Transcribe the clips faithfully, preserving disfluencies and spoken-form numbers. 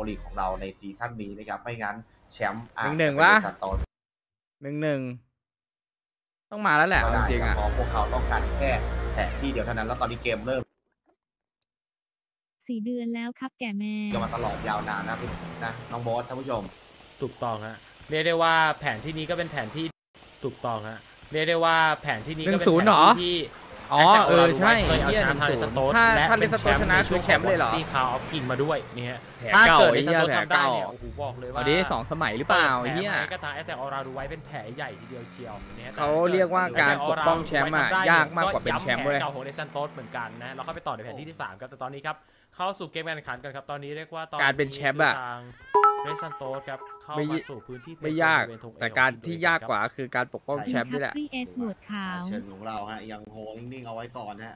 ลีกของเราในซีซั่นนี้นะครับไม่งั้นแชมป์หนึ่งหนึ่งวะหนึ่งหนึ่งต้องมาแล้วแหละจริงๆอ่ะพวกเขาต้องการแค่แผนที่เดียวเท่านั้นแล้วตอนนี้เกมเริ่มสี่เดือนแล้วครับแก่แม่ก็มาตลอดยาวนานนะพี่นะน้องบอสท่านผู้ชมถูกต้องฮะเรียกได้ว่าแผนที่นี้ก็เป็นแผนที่ถูกต้องฮะเรียกได้ว่าแผนที่นี้ก็เป็นแผนที่อ๋อเออใช่เคยเอาชนะทางเลสโตสและเป็นแชมป์ในช่วงแชมป์เลยเหรอที่คาร์ออฟคิงมาด้วยนี่ฮะถ้าเกิดเลสโตทำได้เนี่ยโอ้โหบอกเลยว่าอันนี้สองสมัยหรือเปล่าเฮียก็ทางแอตแทกออราดูไว้เป็นแผลใหญ่ทีเดียวเชียวเขาเรียกว่าการปกป้องแชมป์อ่ะยากมากกว่าเป็นแชมป์เลยเก่าของเลสโตสเหมือนกันนะเราเข้าไปต่อในแผนที่ที่สามครับแต่ตอนนี้ครับเข้าสู่เกมการแข่งขันกันครับตอนนี้เรียกว่าตอนการเป็นแชมป์อะเรซันโตสครับเข้ามาสู่พื้นที่ไม่ยากแต่การที่ยากกว่าคือการปกป้องแชมป์นี่แหละเชิญของเราฮะยังโฮนิ่งๆเอาไว้ก่อนฮะ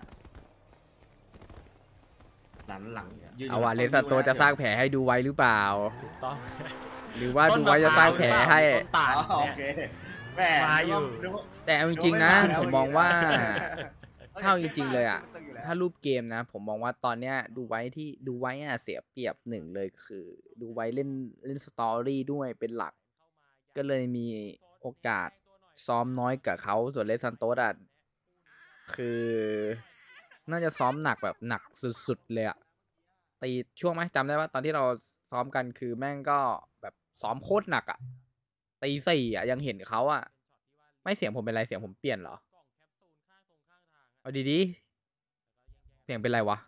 หลังหลังเอาว่าเรซันโตจะสร้างแผลให้ดูไว้หรือเปล่าถูกต้องหรือว่าดูไว้จะสร้างแผลให้โอเคแหมมาอยู่แต่จริงๆนะผมมองว่าเท่าจริงๆเลยอ่ะถ้ารูปเกมนะผมมองว่าตอนเนี้ยดูไว้ที่ดูไว้อ่ะเสียเปรียบหนึ่งเลยคือดูไว้เล่นเล่นสตอรี่ด้วยเป็นหลักก็เลยมีโอกาสซ้อมน้อยกับเขาส่วนเลซันโตสอ่ะคือน่าจะซ้อมหนักแบบหนักสุดๆเลยอ่ะตีช่วงไหมจำได้ว่าตอนที่เราซ้อมกันคือแม่งก็แบบซ้อมโคตรหนักอ่ะตีสี่อ่ะยังเห็นเขาอ่ะไม่เสียงผมเป็นไรเสียงผมเปลี่ยนเหรอเอาดีๆเสียงเป็นไรวะ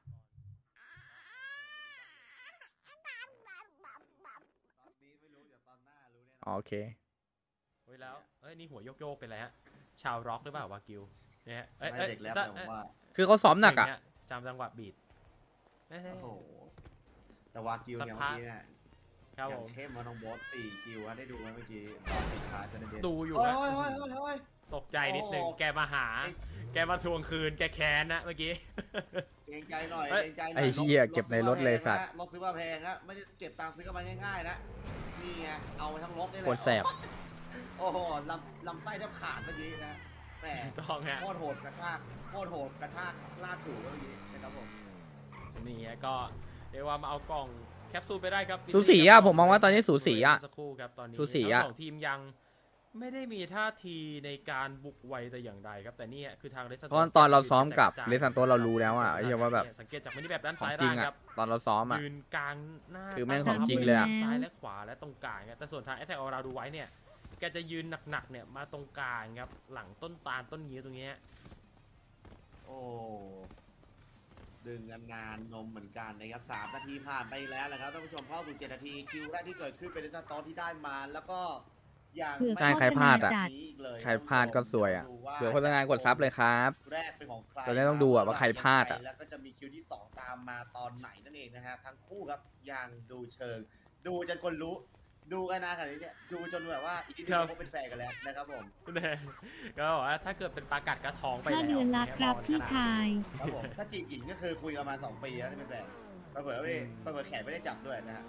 โอเคเฮ้ยแล้วเอ้ยนี่หัวโยกๆเป็นไรฮะชาวร็อกหรือเปล่าวากิวเนี่ยเอ้ยเด็กแล้วผมว่าคือเขาซ้อมหนักอ่ะจำจังหวะบีทโอ้โหแต่วากิวเนี่ยเมื่อกี้เนี่ยอย่างเข้มมาน้องบอสสี่คิวได้ดูไหมเมื่อกี้ตอนปิดท้ายจะได้ดูอยู่นะตกใจนิดนึงแกมาหาแกมาทวงคืนแกแค้นนะเมื่อกี้เกรงใจหน่อยเกรงใจหน่อยไอ้เหี้ยเก็บในรถเลยสัตว์รถซื้อมาแพงฮะไม่ได้เก็บตังค์ซื้อมาง่ายๆนะนี่ไงเอาไปทั้งรถได้เลยโคตรแสบโอ้โหลำลำไส้แทบขาดเมื่อกี้นะแหมต้องฮะโคตรโหดกระชากโคตรโหดกระชากลากถูเมื่อกี้นะครับผมนี่ก็เรียกว่ามาเอากล่องแคปซูลไปได้ครับสูสีอ่ะผมมองว่าตอนนี้สูสีอ่ะสักครู่ครับตอนนี้สูสีอ่ะสองทีมยังไม่ได้มีท่าทีในการบุกไวแต่อย่างใดครับแต่นี่คือทางเรซันโตเพราะตอนเราซ้อมกับเรซันโตเรารู้แล้วอ่ะไอ้เหี้ยว่าแบบสังเกตจากมินิแบบด้านซ้ายล่างครับตอนเราซ้อมอ่ะยืนกลางหน้าคือแม่งของจริงเลยอ่ะซ้ายและขวาและตรงกลางแต่ส่วนทางแอตแทกออราดูไว้เนี่ยแกจะยืนหนักๆเนี่ยมาตรงกลางครับหลังต้นตาลต้นงิ้วตรงนี้โอ้ดึงกันนานนมเหมือนกันนะครับสามนาทีผ่านไปแล้วแหละครับท่านผู้ชมเข้าสู่เจ็ดนาทีคิวแรกที่เกิดขึ้นเป็นเรซันโตสที่ได้มาแล้วก็อย่างใช่ใครพลาดอ่ะใครพลาดก็สวยอ่ะเดี๋ยวโฆษณากดซับเลยครับแรกเป็นของใครตอนนี้ต้องดูอ่ะว่าใครพลาดอ่ะแล้วก็จะมีคิวที่สองตามมาตอนไหนนั่นเองนะฮะทั้งคู่ครับอย่างดูเชิงดูจนคนรู้ดูกันนะขนาดนี้เนี่ยดูจนแบบว่าอีกทีนึงเขาเป็นแฟนกันแล้วนะครับผมก็บอกว่าถ้าเกิดเป็นปลากัดกระท้องไปแล้วห้าเดือนละครับพี่ชายครับผมถ้าจีบหญิงก็คือคุยกันมาสองปีแล้วที่เป็นแฟนเผื่อไม่เผื่อแขนไม่ได้จับด้วยนะฮะ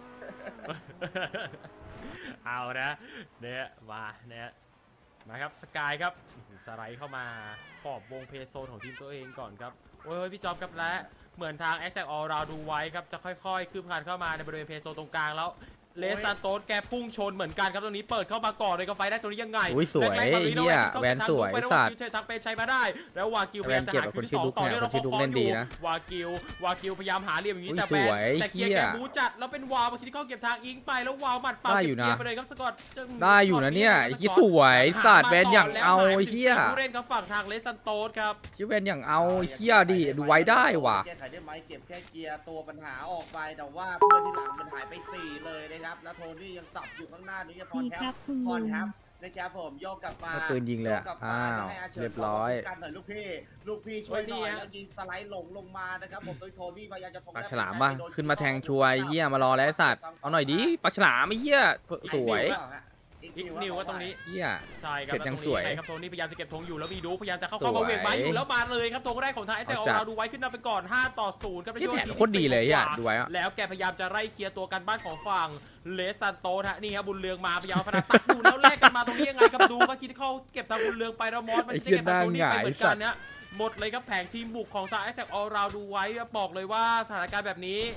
เอานะเนี่ยมาเนี่ยมาครับสกายครับสไลด์เข้ามาขอบวงเพโซนของทีมตัวเองก่อนครับโอ้ยพี่จอมครับและเหมือนทางแอคแท็กออลราดูไว้ครับจะค่อยๆคืบคลานเข้ามาในบริเวณเพโซตรงกลางแล้วเลซันโตสแกพุ่งชนเหมือนกันครับตรงนี้เปิดเข้ามาก่อนเลยก็ไฟได้ตรงนี้ยังไงอุ้ยสวยเฮียแวนสวยสัตว์ทักเปชัยมาได้แล้ววากิวพยายามจะหาคิวที่สองต่อเนื่องแล้วเขาคออยู่วากิววากิวพยายามหาเหลี่ยมอย่างนี้แต่แวนแต่เกียร์แกบูจัดแล้วเป็นวาวมาคิดที่เข้าเก็บทางอิงไปแล้ววาวหมัดเป่าเก็บเกียร์ไปเลยครับสกอตได้อยู่นะเนี่ยไอ้ที่สวยสัตว์แวนอย่างเอาเฮียผู้เล่นเขาฝั่งทางเลซันโตสครับชิแวนอย่างเอาเฮียดิดูไว้ได้ว่ะแก้ไขได้ไหมเก็บแค่เกียร์ตัวปัญหาออกไปแต่ว่าเพื่อนที่หลังมันหายไปสี่เลยนะครับแล้วโทนี่ยังสับอยู่ข้างหน้านี้พรแทบพรแทบนะครับผมโยกกลับมาปืนยิงเลยอ้าวเรียบร้อยกันหน่อยลูกพี่ลูกพี่ช่วยหน่อยแล้วยิงสไลด์หลงลงมานะครับผมโดยโทนี่พยายามจะปักฉลามป่ะขึ้นมาแทงช่วยเหี้ยมารอแล้วสัตว์เอาหน่อยดิปักฉลามไอ้เหี้ยสวยอีกนิวว่าตรงนี้เหี้ยใช่ครับเก็บยังสวยครับโทนี่พยายามจะเก็บธงอยู่แล้วมีดูพยายามจะเข้าเข้ามาเวกไม้อยู่แล้วมาเลยครับธงแรกของทางไอ้เจ้าเราดูไว้ขึ้นนำไปก่อนห้าต่อศูนย์ครับในช่วงที่โคตรดีเลยอ่ะดูไว้แล้วแกพยายามจะไล่เคลียร์ตัวกันบ้านของฝั่งเลซันโตสฮะนี่ครับบุญเรืองมาพยายามฟนาตักดูแล้วแลกกันมาตรงนี้ยังไงครับดูว่าคิดเข้าเก็บทางบุญเรืองไปแล้วมอสมันจะเก็บทางโทนี่ไปเหมือนกันเนี้ยหมดเลยครับแผงทีมบุกของทางไอ้เจ้าเราดูไว้บอกเลยว่าสถานการณ์แบบนี้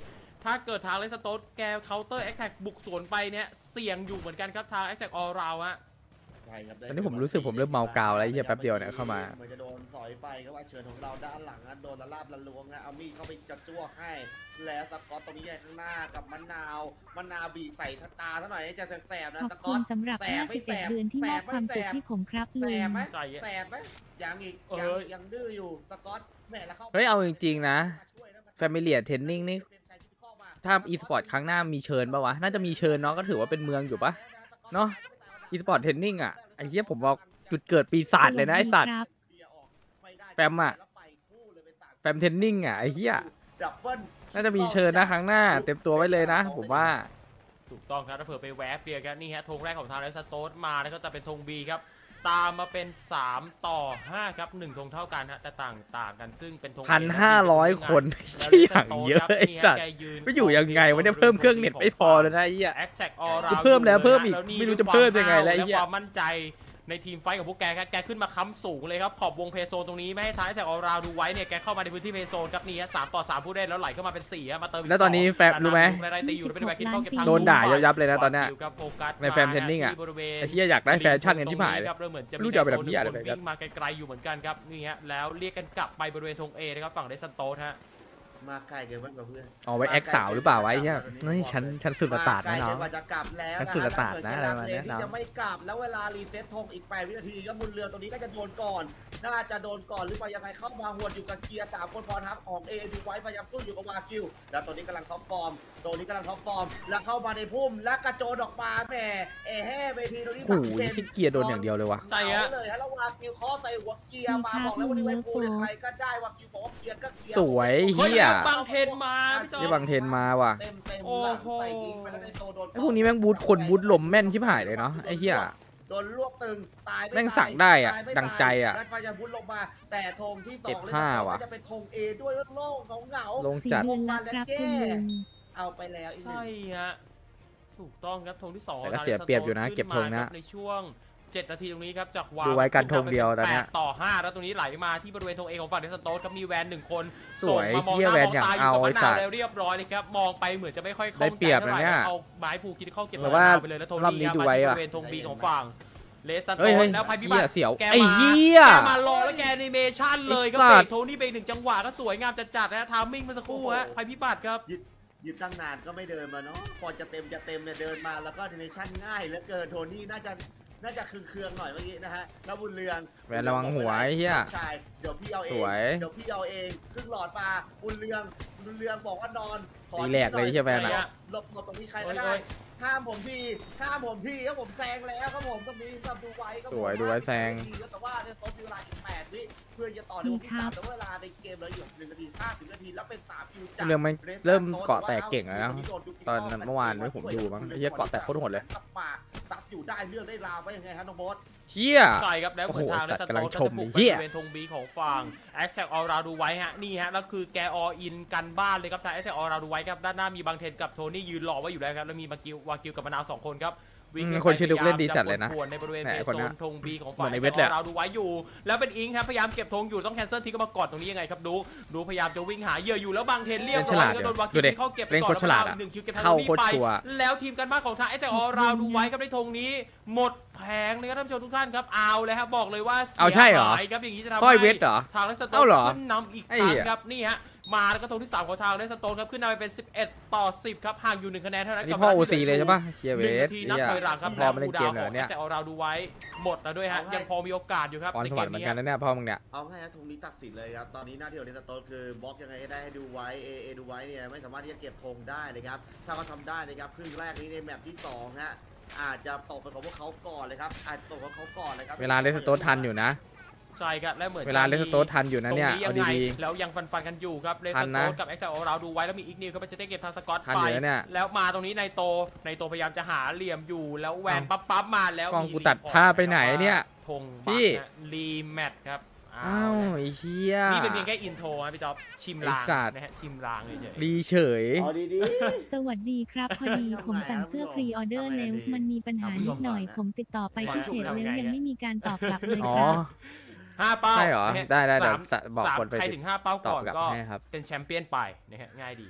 ถ้าเกิดทางเลสโตสแกเคาน์เตอร์แอคแท็กบุกสวนไปเนี่ยเสี่ยงอยู่เหมือนกันครับทางแอคแท็กออลราวฮะตอนนี้ผมรู้สึกผมเริ่มเมากาวแล้วเฮียแป๊บเดียวเนี่ยเข้ามาเหมือนจะโดนสอยไปครับว่าเชิญของเราด้านหลังนะโดนละลาบละลวงนะเอามีดเข้าไปกระจ้วกให้แล้วสกอตตรงนี้ข้างหน้ากับมะนาวมะนาวบีใส่ตาเท่าไหร่จะแสบๆนะขอบสกคุอตณสำหรับแสบไม่ห้าสิบแสเอ็ดบเดือนที่มอบความสุขให้ผมครับลุแสงบไหมแสบไหมยังอีกยังยังดื้ออยู่สกอตแม่แล้วเข้าเฮ้ยเอาจริงๆนะ Familiar Training นี่ถ้า e-sport ครั้งหน้ามีเชิญป่าวะน่าจะมีเชิญเนาะก็ถือว่าเป็นเมืองอยู่ปะเนาะ e-sport Training อ่ะไอ้เหี้ยผมบอกจุดเกิดปีศาจเลยนะไอ้สัตว์แฟมอ่ะแฟมเทนนิ่งอ่ะไอ้เหี้ยน่าจะมีเชิญนะครั้งหน้าเต็มตัวไว้เลยนะผมว่าถูกต้องครับถ้าเผื่อไปแวะเปียกันนี่ฮะธงแรกของทางเลสโตสมาแล้วก็จะเป็นธง B ครับตามมาเป็นสามต่อห้าครับหนึ่งธงเท่ากันฮะแต่ต่างต่างกันซึ่งเป็นธงพันห้าร้อยคนอย่างเยอะไอ้สัตว์ไม่อยู่ยังไงวันนี้เพิ่มเครื่องเน็ตไม่พอเลยนะไอ้เหี้ยแอคแท็กออราเพิ่มแล้วเพิ่มอีกไม่รู้จะเพิ่มยังไงแล้วไอ้และเหี้ยความมั่นใจในทีมไฟกับพวกแกครับแกขึ้นมาค้ำสูงเลยครับขอบวงเพโซนตรงนี้ไม่ให้ท้ายจากออราวดูไว้เนี่ยแกเข้ามาในพื้นที่เพโซนครับนี่ฮะสามต่อสามผู้เล่นแล้วไหลเข้ามาเป็นสี่ฮะมาเติมแล้วตอนนี้แฟมรู้ไหมโดนด่ายับๆเลยนะตอนเนี้ยในแฟมเทนนิ่งอ่ะไอ้เหี้ยอยากได้แฟชั่นกันที่ผ่านเลยไม่รู้จะเอาไปทำเหี้ยอะไรไปกันวิ่งมาไกลๆอยู่เหมือนกันครับนี่ฮะแล้วเรียกกันกลับไปบริเวณธง A นะครับฝั่งเดซันโตสฮะมาไกลเกินไปกับเพื่อนเอาไว้แอคสาวหรือเปล่าวะไอ้เหี้ยนี่ฉันฉันสุดประตาดนะน้องจะกลับแล้วฉันสุดประตาดนะอะไรมาเนี่ยน้องจะไม่กลับแล้วเวลารีเซ็ตธงอีกแปดวินาทีก็บุญเรือตรงนี้ก็จะโดนก่อนน่าจะโดนก่อนหรือเปล่ายังไงเข้ามาหวดอยู่กับเกียร์สามคนพรทับของเอดูไว้พยายามสู้อยู่กับวากิวแล้วตัวนี้กำลังท็อปฟอร์มตัวนี้กำลังท็อปฟอร์มแล้วเข้ามาในพุ่มและกระโจนออกมาแหมเอแห่เวทีตรงนี้โอ้โหที่เกียร์โดนอย่างเดียวเลยวะใช่ฮะเลยฮะแล้ววากิวเคาะใส่หัวเกียร์มาบอกแล้ววันนี้ไว้ปูใครก็ได้วากิวบอกว่าเกียร์ก็เกียร์สวยเฮียบางเทนมานี่บางเทนมาว่ะเต็มเต็มหลังใส่ยิงไปแล้วในโตโดนไอ้พวกนี้แม่งบูทคนบูทลมแม่นชิบหายเลยเนาะไอ้เหี้ยโดนรวบตึงตายแม่งสั่งได้อ่ะดังใจอ่ะแล้วพยายามพุทลงมาแต่ธงที่สองเลยจะเป็นธงเอด้วยโล่งของเหงาลงจัดมาแล้วแก้เอาไปแล้วใช่ฮะถูกต้องครับธงที่สองแต่ก็เสียเปรียบอยู่นะเก็บธงนะในช่วงเจ็ดนาทีตรงนี้ครับจากวางดูไว้กันธงเดียวตอนนี้ต่อห้าแล้วตรงนี้ไหลมาที่บริเวณธงเอของฝั่งเดซันโตสครับมีแวนหนึ่งคนสวยเฮียแวนอย่างเอาไอ้สัตว์เรียบร้อยเลยครับมองไปเหมือนจะไม่ค่อยคล่องได้เปรียบนะเนี่ยเอาไม้ผูกคิดเข้าเก็บไปเลยแล้วธงนี้ดูไว้บริเวณธงบีของฝั่งเลซันโตสแล้วภัยพิบัติเสียวแกไอ้เหี้ยแกมารอแล้วแกแอนิเมชั่นเลยก็เบรกโทนี่ไปหนึ่งจังหวะก็สวยงามจัดๆนะทามมิ่งเมื่อสักครู่ฮะภัยพิบัติครับยืดตั้งนานก็ไม่เดินมาเนาะพอจะเต็มจะเต็มเนี่ยเดินมาแล้วก็แอนิเมชั่นง่ายแล้วเกินโทนี่น่าจะน่าจะเคืองๆหน่อยเมื่อกี้นะฮะแล้วบุญเรืองแหวนระวังหัวไอ้เหี้ยใช่เดี๋ยวพี่เอาเองเดี๋ยวพี่เอาเองครึ่งหลอดมาบุญเรืองบุญเรืองบอกว่านอนรีแลกเลยใช่ไหมนะหลบหลบตรงนี้ใครก็ได้ข้ามผมทีข้ามผมทีครับผมแซงแล้วครับผมก็มีสับดูไว้ก็สวยดูไว้แซงแต่ว่าเนี่ยต้นเวลาอีกแปดวิเพื่อจะต่อในวงที่สามแต่เวลาในเกมเลยอยู่หนึ่งนาทีห้าสิบนาทีแล้วเป็นสามคิวจัดเริ่มมันเริ่มเกาะแตกเก่งแล้วตอนเมื่อวานผมดูมั้งไอ้เหี้ยเกาะแตกโคตรโหดเลยตัดอยู่ได้เรื่องได้ราวไปยังไงฮะน้องโบ๊ทเชี่ยใช่ครับแล้วเหมือนทางในสโตนจะบุกไปบริเวณธงบีของฝั่งแอคแท็กออราดูไว้ฮะนี่ฮะแล้วคือแกออินกันบ้านเลยครับทางแอคแท็กออราดูไว้ครับด้านหน้ามีบางเทนกับโทนี่ยืนรอไว้อยู่แล้วครับแล้วมีมากิววากิวกับมะนาวสองคนครับวิ่งคนชื่อดุกเล่นดีจัดเลยนะในบริเวณโซนธงบีของฝั่งเราดูไว้อยู่แล้วเป็นอิงครับพยายามเก็บธงอยู่ต้องแคนเซิลทีก็มากอดตรงนี้ยังไงครับดูดูพยายามจะวิ่งหาเหยื่ออยู่แล้วบางเทนเรียบร้อยก็โดนวากิวเข้าเก็บก่อนแล้วหนึ่งคิวเก็บทางนี้ไปแล้วทีมกันบ้านของทางแอคแท็กออราดูไว้ครับในธงนี้หมดแผงเลยครับท่านผู้ชมทุกท่านครับเอาเลยครับบอกเลยว่าเสียหายครับอย่างนี้จะทำให้ทางเลสโตนขึ้นนำอีกครั้งครับนี่ฮะมาแล้วก็ธงที่สามของทางเลสโตนครับขึ้นนำไปเป็นสิบเอ็ดต่อสิบครับห่างอยู่หนึ่งคะแนนเท่านั้นกับพ่อโอซีเลยใช่ปะเคียเวสทีนับถอยหลังครับพอมาเล่นเกมเนี่ยแต่เอาเราดูไว้หมดแล้วด้วยฮะยังพอมีโอกาสอยู่ครับในเกมนี้เหมือนกันนะเนี่ยพ่อมึงเนี่ยเอาให้ธงนี้ตัดสินเลยครับตอนนี้หน้าที่ของเลสโตนคือบล็อกยังไงได้ให้ดูไว้เอเอดูไว้เนี่ยไม่สามารถที่จะเก็บธงได้นะครับถ้าเขาทำได้นะครับครึ่งแรกนี้ในแมตช์ที่สองฮะอาจจะตกไปของพวกเขาก่อนเลยครับอาจจะตกของเขาก่อนเลยครับเวลาเลสโตนทันอยู่นะใช่ครับและเหมือนเวลาเลสโตสทันอยู่นะเนี่ยเอาดีๆแล้วยังฟันฟันกันอยู่ครับเลสโตสกับแอคแท็กของเราดูไว้แล้วมีอีกนิวครับจะได้เก็บทางสกอตไปแล้วมาตรงนี้ในโตในโตพยายามจะหาเหลี่ยมอยู่แล้วแวนปั๊บปั๊บมาแล้วกองกูตัดผ้าไปไหนเนี่ยธงพี่รีแมทครับอ้าวไอ้เหี้ยนี่เป็นเพียงแค่อินโทรครับพี่จ๊อบชิมลางนะฮะชิมลางเฉยๆรีเฉยสวัสดีครับพอดีผมสั่งเสื้อพรีออเดอร์แล้วมันมีปัญหานิดหน่อยผมติดต่อไปที่เพจแล้วยังไม่มีการตอบกลับเลยครับห้าเป้าใช่เหรอได้ได้เดี๋ยวบอกคนไปใครถึงห้าเป้าก่อนก็เป็นแชมเปี้ยนไปนะฮะง่ายดี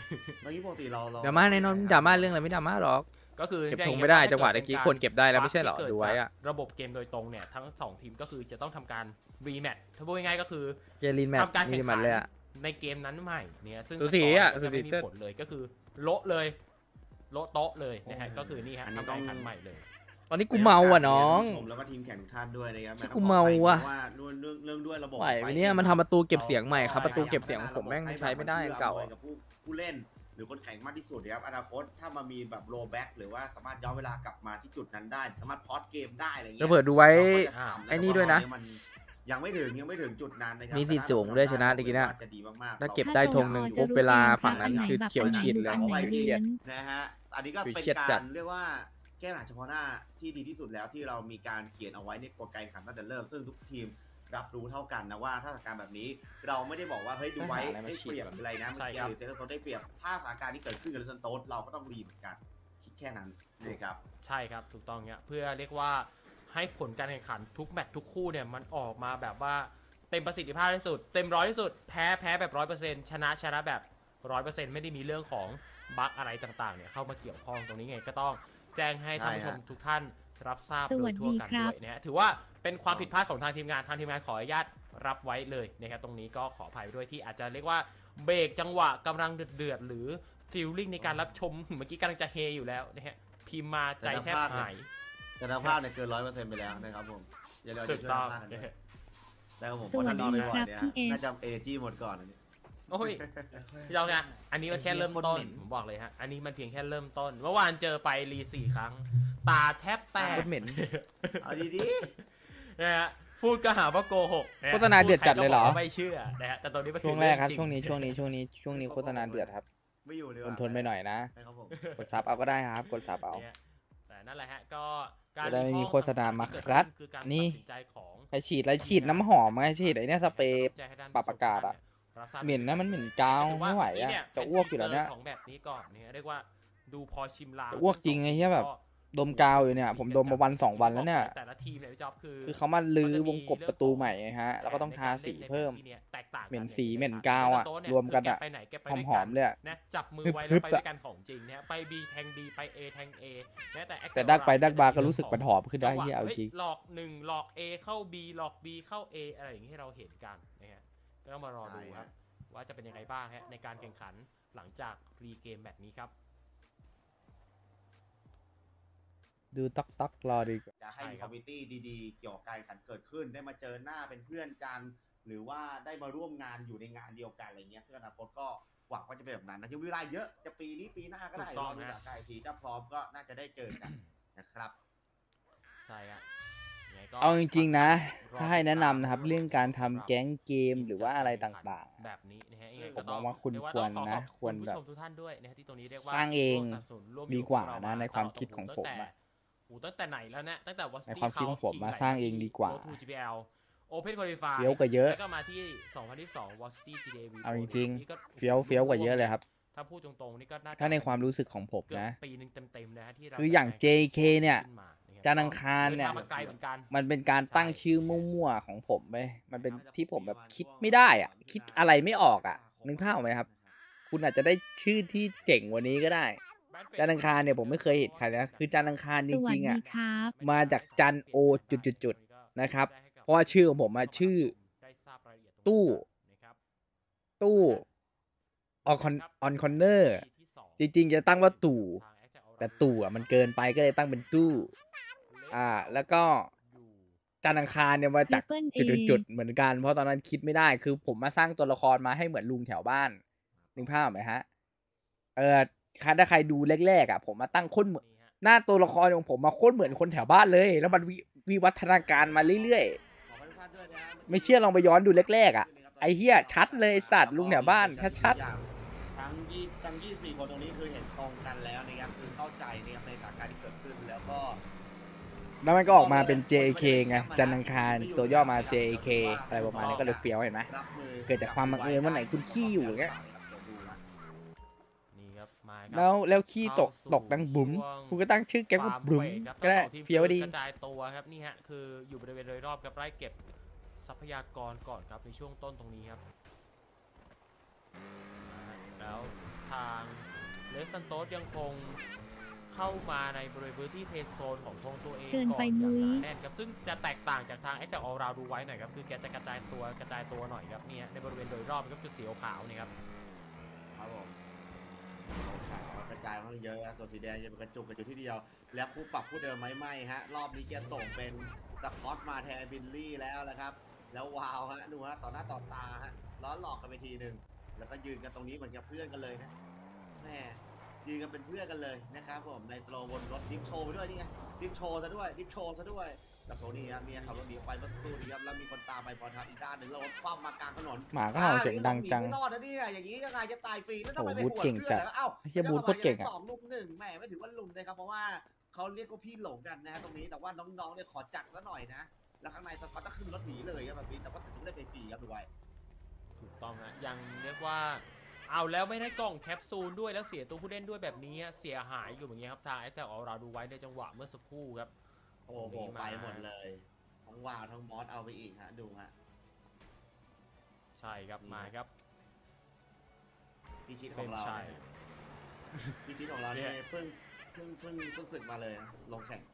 เมื่อกี้ปกติเราเราดราม่าแน่นอนดราม่าเรื่องอะไรไม่ดราม่าหรอกก็คือเก็บแจ้ธงไม่ได้อย่าจังหวะถ้าตะกี้ป็ควรเก็บได้แล้วไม่ใช่เหรอบั๊กที่ดูไว้เกิอะจากระบบเกมโดยตรงเนี่ยทั้งสองทีมก็คือจะต้องทำการรีแมตช์ถ้าพูดง่ายๆก็คือเจลินแมตทำการมีแข่งมัขันนเลยอะในเกมนั้นใหม่เนี่ยซึ่งสูสีอะสกร์ก็จะไม่สูสีมีผลเลยก็คือโละเลยโละโต๊ะเลยนะฮะก็คือนี่ฮะอันนี้ทำต้กาอรง แข่งขันใหม่เลยตอนนี้กูเมาอ่ะน้องผมแล้วก็ทีมแข่งทุกท่านด้วยนะครับที่กูเมาว่ะพราว่าเรื่องเรื่องเรื่องด้วยระบบไหวไหมเนี่ยมันทำประตูเก็บเสียงใหม่ครับประตูเก็บเสียงผมแม่งใช้ไม่ได้เก่าให้กับผู้ผู้เล่นหรือคนแข่งมากที่สุดนะครับอนาคตถ้ามามีแบบโรแบ็กหรือว่าสามารถย้อนเวลากลับมาที่จุดนั้นได้ สามารถพอดเกมได้อะไรเงี้ยระเบิดดูไว้เราก็จะทำไอ้นี่ด้วยนะแต่าตอมัยังไม่ถึงยังไม่ถึงจุดนั้นนะครัมีสิทธิ์สูงด้วยชนะตะกี้น่ะจะดีมากๆถ้าเก็บได้ธงหนึ่งปุ๊บเวลาฝั่งนั้นคือเขียวฉีดเลยเอาไว้เครียดนะฮะ อันนี้ก็เป็นเครียดจักาดรเรียกว่าแก้ปัญหาเฉพาะหน้าที่ดีที่สุดแล้วที่เรามีการเขียนเอาไว้ในกฎการแข่งขันตั้งแต่เริ่มซึ่งทุกทีมรับรู้เท่ากันนะว่าถ้าสถานการณ์แบบนี้เราไม่ได้บอกว่าเฮ้ยดูไว้ได้เปรียบหรืออะไรนะใช่เมื่อครับกี้เซนโตสได้เปรียบถ้าสถานการณ์ที่เกิดขึ้นกับเซนโตสเราก็ต้องรีเหมือนกันคิดแค่นั้นนะครับใช่ครับถูกต้องเนี่ยเพื่อเรียกว่าให้ผลการแข่งขันทุกแมตช์ทุกคู่เนี่ยมันออกมาแบบว่าเต็มประสิทธิภาพที่สุดเต็มร้อยที่สุดแพ้แพ้แบบร้อยเปอร์เซ็นต์ชนะชนะแบบร้อยเปอร์เซ็นต์ไม่ได้มีเรื่องของบั๊กอะไรต่างๆเนี่ยเข้ามาเกี่ยวข้องตรงนี้ไงก็ต้องแจ้งให้ท่านผู้ชมทุกท่านรับทราบโดยทั่วกันด้วยนะฮะถือว่าเป็นความผิดพลาดของทางทีมงานทางทีมงานขออนุญาตรับไว้เลยนะครับตรงนี้ก็ขออภัยด้วยที่อาจจะเรียกว่าเบรกจังหวะกำลังเดือดๆหรือฟีลลิ่งในการรับชมเมื่อกี้กำลังจะเฮอยู่แล้วนะฮะพิมพ์มาใจแทบหายแต่ภาพเนี่ยเกินร้อยเปอร์เซ็นต์ไปแล้วนะครับผมอย่าลืมถูจะกช่วยต้องสร้างกันด้วยได้ครับผมสวัสดีเพาะถ้านอนไม่ไหวครับเนี่ยพี่เอน่าจะเอจีหมดก่อนอันนี้โอ้ยพี่ยองเนี่ยอันนี้มันแค่เริ่มต้นผมบอกเลยฮะอันนี้มันเพียงแค่เริ่มต้นเมื่อวานเจอไปรีสี่ครั้ง ตาแทบแตกโคตรเหม็นเอาดีนะฮะพูดก็หาว่าโกหกะฮะโฆษณาเดือดจัดเลยเหรอพูใคก็บกว่าไม่เชื่อนะฮะแต่ตอนนี้มันช่วงแรกครับเอช่วงนี้จช่วงนี้ช่วงนี้ช่วงนี้โฆษณาเดือดครับๆไม่อยู่ดีกอว่าดทนไปหน่อยนะใช่ครับผมกดซับเอาก็ได้ครับกดซับเอาเนี่ยแต่นั่นแหละฮะก็จะได้ไม่มีโฆษณามาครัรับบ คือการนี่ตัดสินใจของไปฉีดอะไรฉีดน้ำหอมไงฉีดไอ้เนี่ยสเปรย์ปรับอากาศอะเหม็นนะมันเหม็นกาวไม่ไหวอะจะอ้วกอยู่แล้วเนี่ยของแบบนี้ก่อนเนี่ยเรียกว่าดูพอชิมลางจะอ้วกจริงไอ้เหี้ยแบบ ดมกาวอยู่เนี่ยผมดมมาวันสองวันแล้วเนี่ยแต่ละทีมเนี่ยพี่จ๊อบคือคือเขามาลื้อวงกบประตูใหม่ไงฮะแล้วก็ต้องทาสีเพิ่มแตกต่างกัเหม็นสีเหม็นกาวอะโต๊เนี่ยรวมกันอะแไปไหนแกไปหอด้วยมหอมๆเลยอะนะจับมือไว้ฮึแล้วบไปๆด้วยกันของจริงนะฮะไป B แทง D ไป A แทง A แม้แต่ Act แต่ดักไปเราดักบาจะก็รู้สึกมันหอมขึ้นได้จังหวะเฮียเอาฮ้ยจริงหลอกหนึ่งหลอก A เข้า B หลอก B เข้า A อะไรอย่างนี้ให้เราเห็นกันนะฮะก็ต้องมารอดูครับว่าจะเป็นยังไงบ้างฮะในการแข่งขันหลังจากรีเกมแบบนี้ครับดูต๊อกต๊อกรอดีกว่าจะให้มีใช่คครัอบ มมิตี้ดีๆ เกี่ยวกับการแข่งขันเกิดขึ้น ได้มาเจอหน้าเป็นเพื่อนกัน หรือว่าได้มาร่วมงานอยู่ในงานเดียวกันอะไรเงี้ยซึ่งอนาคตก็หวังว่าจะเป็นแบบนั้นนะยังมีเวลาเยอะจะปีนี้ปีหน้าก็ได้ถูกต้องรอดูฮะจากไกลทีถ้าพร้อมก็น่าจะได้เจอกันนะครับใช่ฮะยังไงก็เอาจริงๆนะรอถ้าให้แนะนำนะครับ เรื่องการทำแก๊งเกมหรือว่าอะไรต่างแบบนี้นะฮะยังไงผมก็ต้มองว่าคุณเยกควรต้องขอนะขอบควรณแบบผู้ชมทุกท่านด้วยนะฮะที่ตรงนี้เรียกว่าสร้างเองร่วมสนับสนุนร่วมอยู่ดีกว่าบเรนะในตลอความคิดของตั้ผมแต่อะโอ้ตั้งแต่ไหนแล้วเนี่ยตั้งแต่วัสในความคิดของผมอะสร้างเองดีกว่าทู จี พี แอล Open Qualify เฟี้ยวกว่าเยอะแล้วก็มาที่ สองพันยี่สิบสอง Varsity จี ดี เอ V เอาจริงนี่ก็เฟี้ยวเฟี้ยวกว่าเยอะเลยครับถ้าพูดตรงๆนี่ก็น่าจะถ้าในความรู้สึกของผมเกือบนะปีหนึงเต็มๆนะฮะที่เราคืออย่าง เจ เค เนี่ยขึ้มาะครับจันทร์อังคารเนี่ยดิทงมาไกลเหมือนกันมันเป็นการตั้งชื่อมั่วๆของผมไปมันเป็นที่ผมแบบคิดไม่ได้อะคิดอะไรไม่ออกอะนึกภาพออกไหมครับ คุณอาจจะได้ชื่อที่เจ๋งกว่านี้ก็ได้ จันทร์อังคารเนี่ยผมไม่เคยเห็นใครนะคือจันทร์อังคารจสวัสริงๆดีอ่ะครับมาจากจันโอจุดๆๆนะครับ เพราะว่าชื่อของผมอะชื่อ ตู้ ตู้ออนคอนออนคอนเนอร์จริงๆจะตั้งว่าตู่แต่ตู่อ่ะมันเกินไปก็เลยตั้งเป็นตู้ อ่า แล้วก็จันทร์อังคารเนี่ยมาจาก Triple A จุดๆๆเหมือนกันเพราะตอนนั้นคิดไม่ได้คือผมมาสร้างตัวละครมาให้เหมือนลุงแถวบ้านนึกภาพไหมฮะเออถ้าใครดูแรกๆอ่ะผมมาตั้งคนเหมือนหน้าตัวละครของผมมาโคตรเหมือนคนแถวบ้านเลย แล้วมันวิวิวัฒนาการมาเรื่อยๆ ไม่เชื่อลองไปย้อนดูแรกๆอ่ะไอ้เหี้ยชัดเลยสัตว์ลุงแถวบ้านชัดทั้งยี่ทั้งยี่สี่คนตรงนี้คือเห็นตรงกันแล้วนะครับคือเข้าใจนะครับในสถานการณ์ที่เกิดขึ้นแล้วก็ๆแล้วมันก็ออกมาเป็น เจ เค ไงจันทร์อังคารตัวย่อมา เจ เค อะไรประมาณนี้ก็เลยเฟี้ยวเห็นไหมรับมือเกิดจากความบังเอิญวันไหนคุณขี้อยู่อย่างเงี้ยนี่ครับมาครับแล้วแล้วขี้ตกตกดังบุ๋มคุณก็ตั้งชื่อแก๊งว่าบุ๋มก็ได้เฟี้ยวดีกระจายตัวครับนี่ฮะคืออยู่บริเวณโดยรอบครับไล่เก็บทรัพยากรก่อนครับในช่วงต้นตรงนี้ครับแล้วทางเลสซันโตสยังคงเข้ามาในบริเวณพื้นที่เพย์โซนของธงตัวเองก่อนอย่างหนาแน่นครับซึ่งจะแตกต่างจากทางไอ้เจ้าออราดูไว้หน่อยครับคือแกจะกระจายตัวกระจายตัวหน่อยครับเนี่ยในบริเวณโดยรอบครับจุดสีขาวนี่ครับครับผมขาวกระจายค่อนข้างเยอะส่วนสีแดงจะเป็นกระจุกกันอยู่ที่เดียวแล้วคู่ปรับคู่เดิมไหมไม่ฮะรอบนี้แกส่งเป็นสกอตมาแทนบิลลี่แล้วนะครับแล้ววาวฮะดูฮะต่อหน้าต่อตาฮะล้อหลอกกันไปทีหนึ่งแล้วก็ยืนกันตรงนี้เหมือนกับเพื่อนกันเลยนะแม่ยืนกันเป็นเพื่อนกันเลยนะครับผมในโตรบนรถดิฟโชว์ไปด้วยนี่ไงดิฟโชว์ซะด้วยดิฟโชว์ซะด้วยกับโทนี่ครับเมียขับรถหนีไปเมื่อสักครู่นี้ครับแล้วมีคนตามไปพอทางอีกด้านหนึ่งแล้วรถคว่ำมากลางถนนหมาก็เห่าเสียงดังจังไม่รอดนะเนี่ยอย่างนี้ยังไงจะตายฟรีแล้วทำไมไปหัวเพื่อนแล้วเอ้าเฮียบูธโคตรเก่งอ่ะสองลุมหนึ่งแหมไม่ถือว่าลุมเลยครับเพราะว่าเขาเรียกว่าพี่หลงกันนะฮะตรงนี้แต่ว่าน้องๆเนี่ยขอจัดซะหน่อยนะแล้วข้างในสกอตก็ขึ้นรถหนีเลยครับแบบนี้แต่ว่าถึงได้ไปฟรีครับดูไว้ถูกต้องนะยังเรียกว่าเอาแล้วไม่ได้กล่องแคปซูลด้วยแล้วเสียตัวผู้เล่นด้วยแบบนี้เสียหายอยู่อย่างเงี้ยครับทางไอ้เจ้าออราดูไว้ในจังหวะเมื่อสักครู่ครับโอ้โหไปหมดเลยทั้งวาวทั้งมอสเอาไปอีกฮะดูฮะใช่ครับมาครับพี่ชิดของเราพี่ชิดของเราเนี่ยเพิ่งเพิ่งเพิ่งฝึกศึกมาเลยลงแข่ง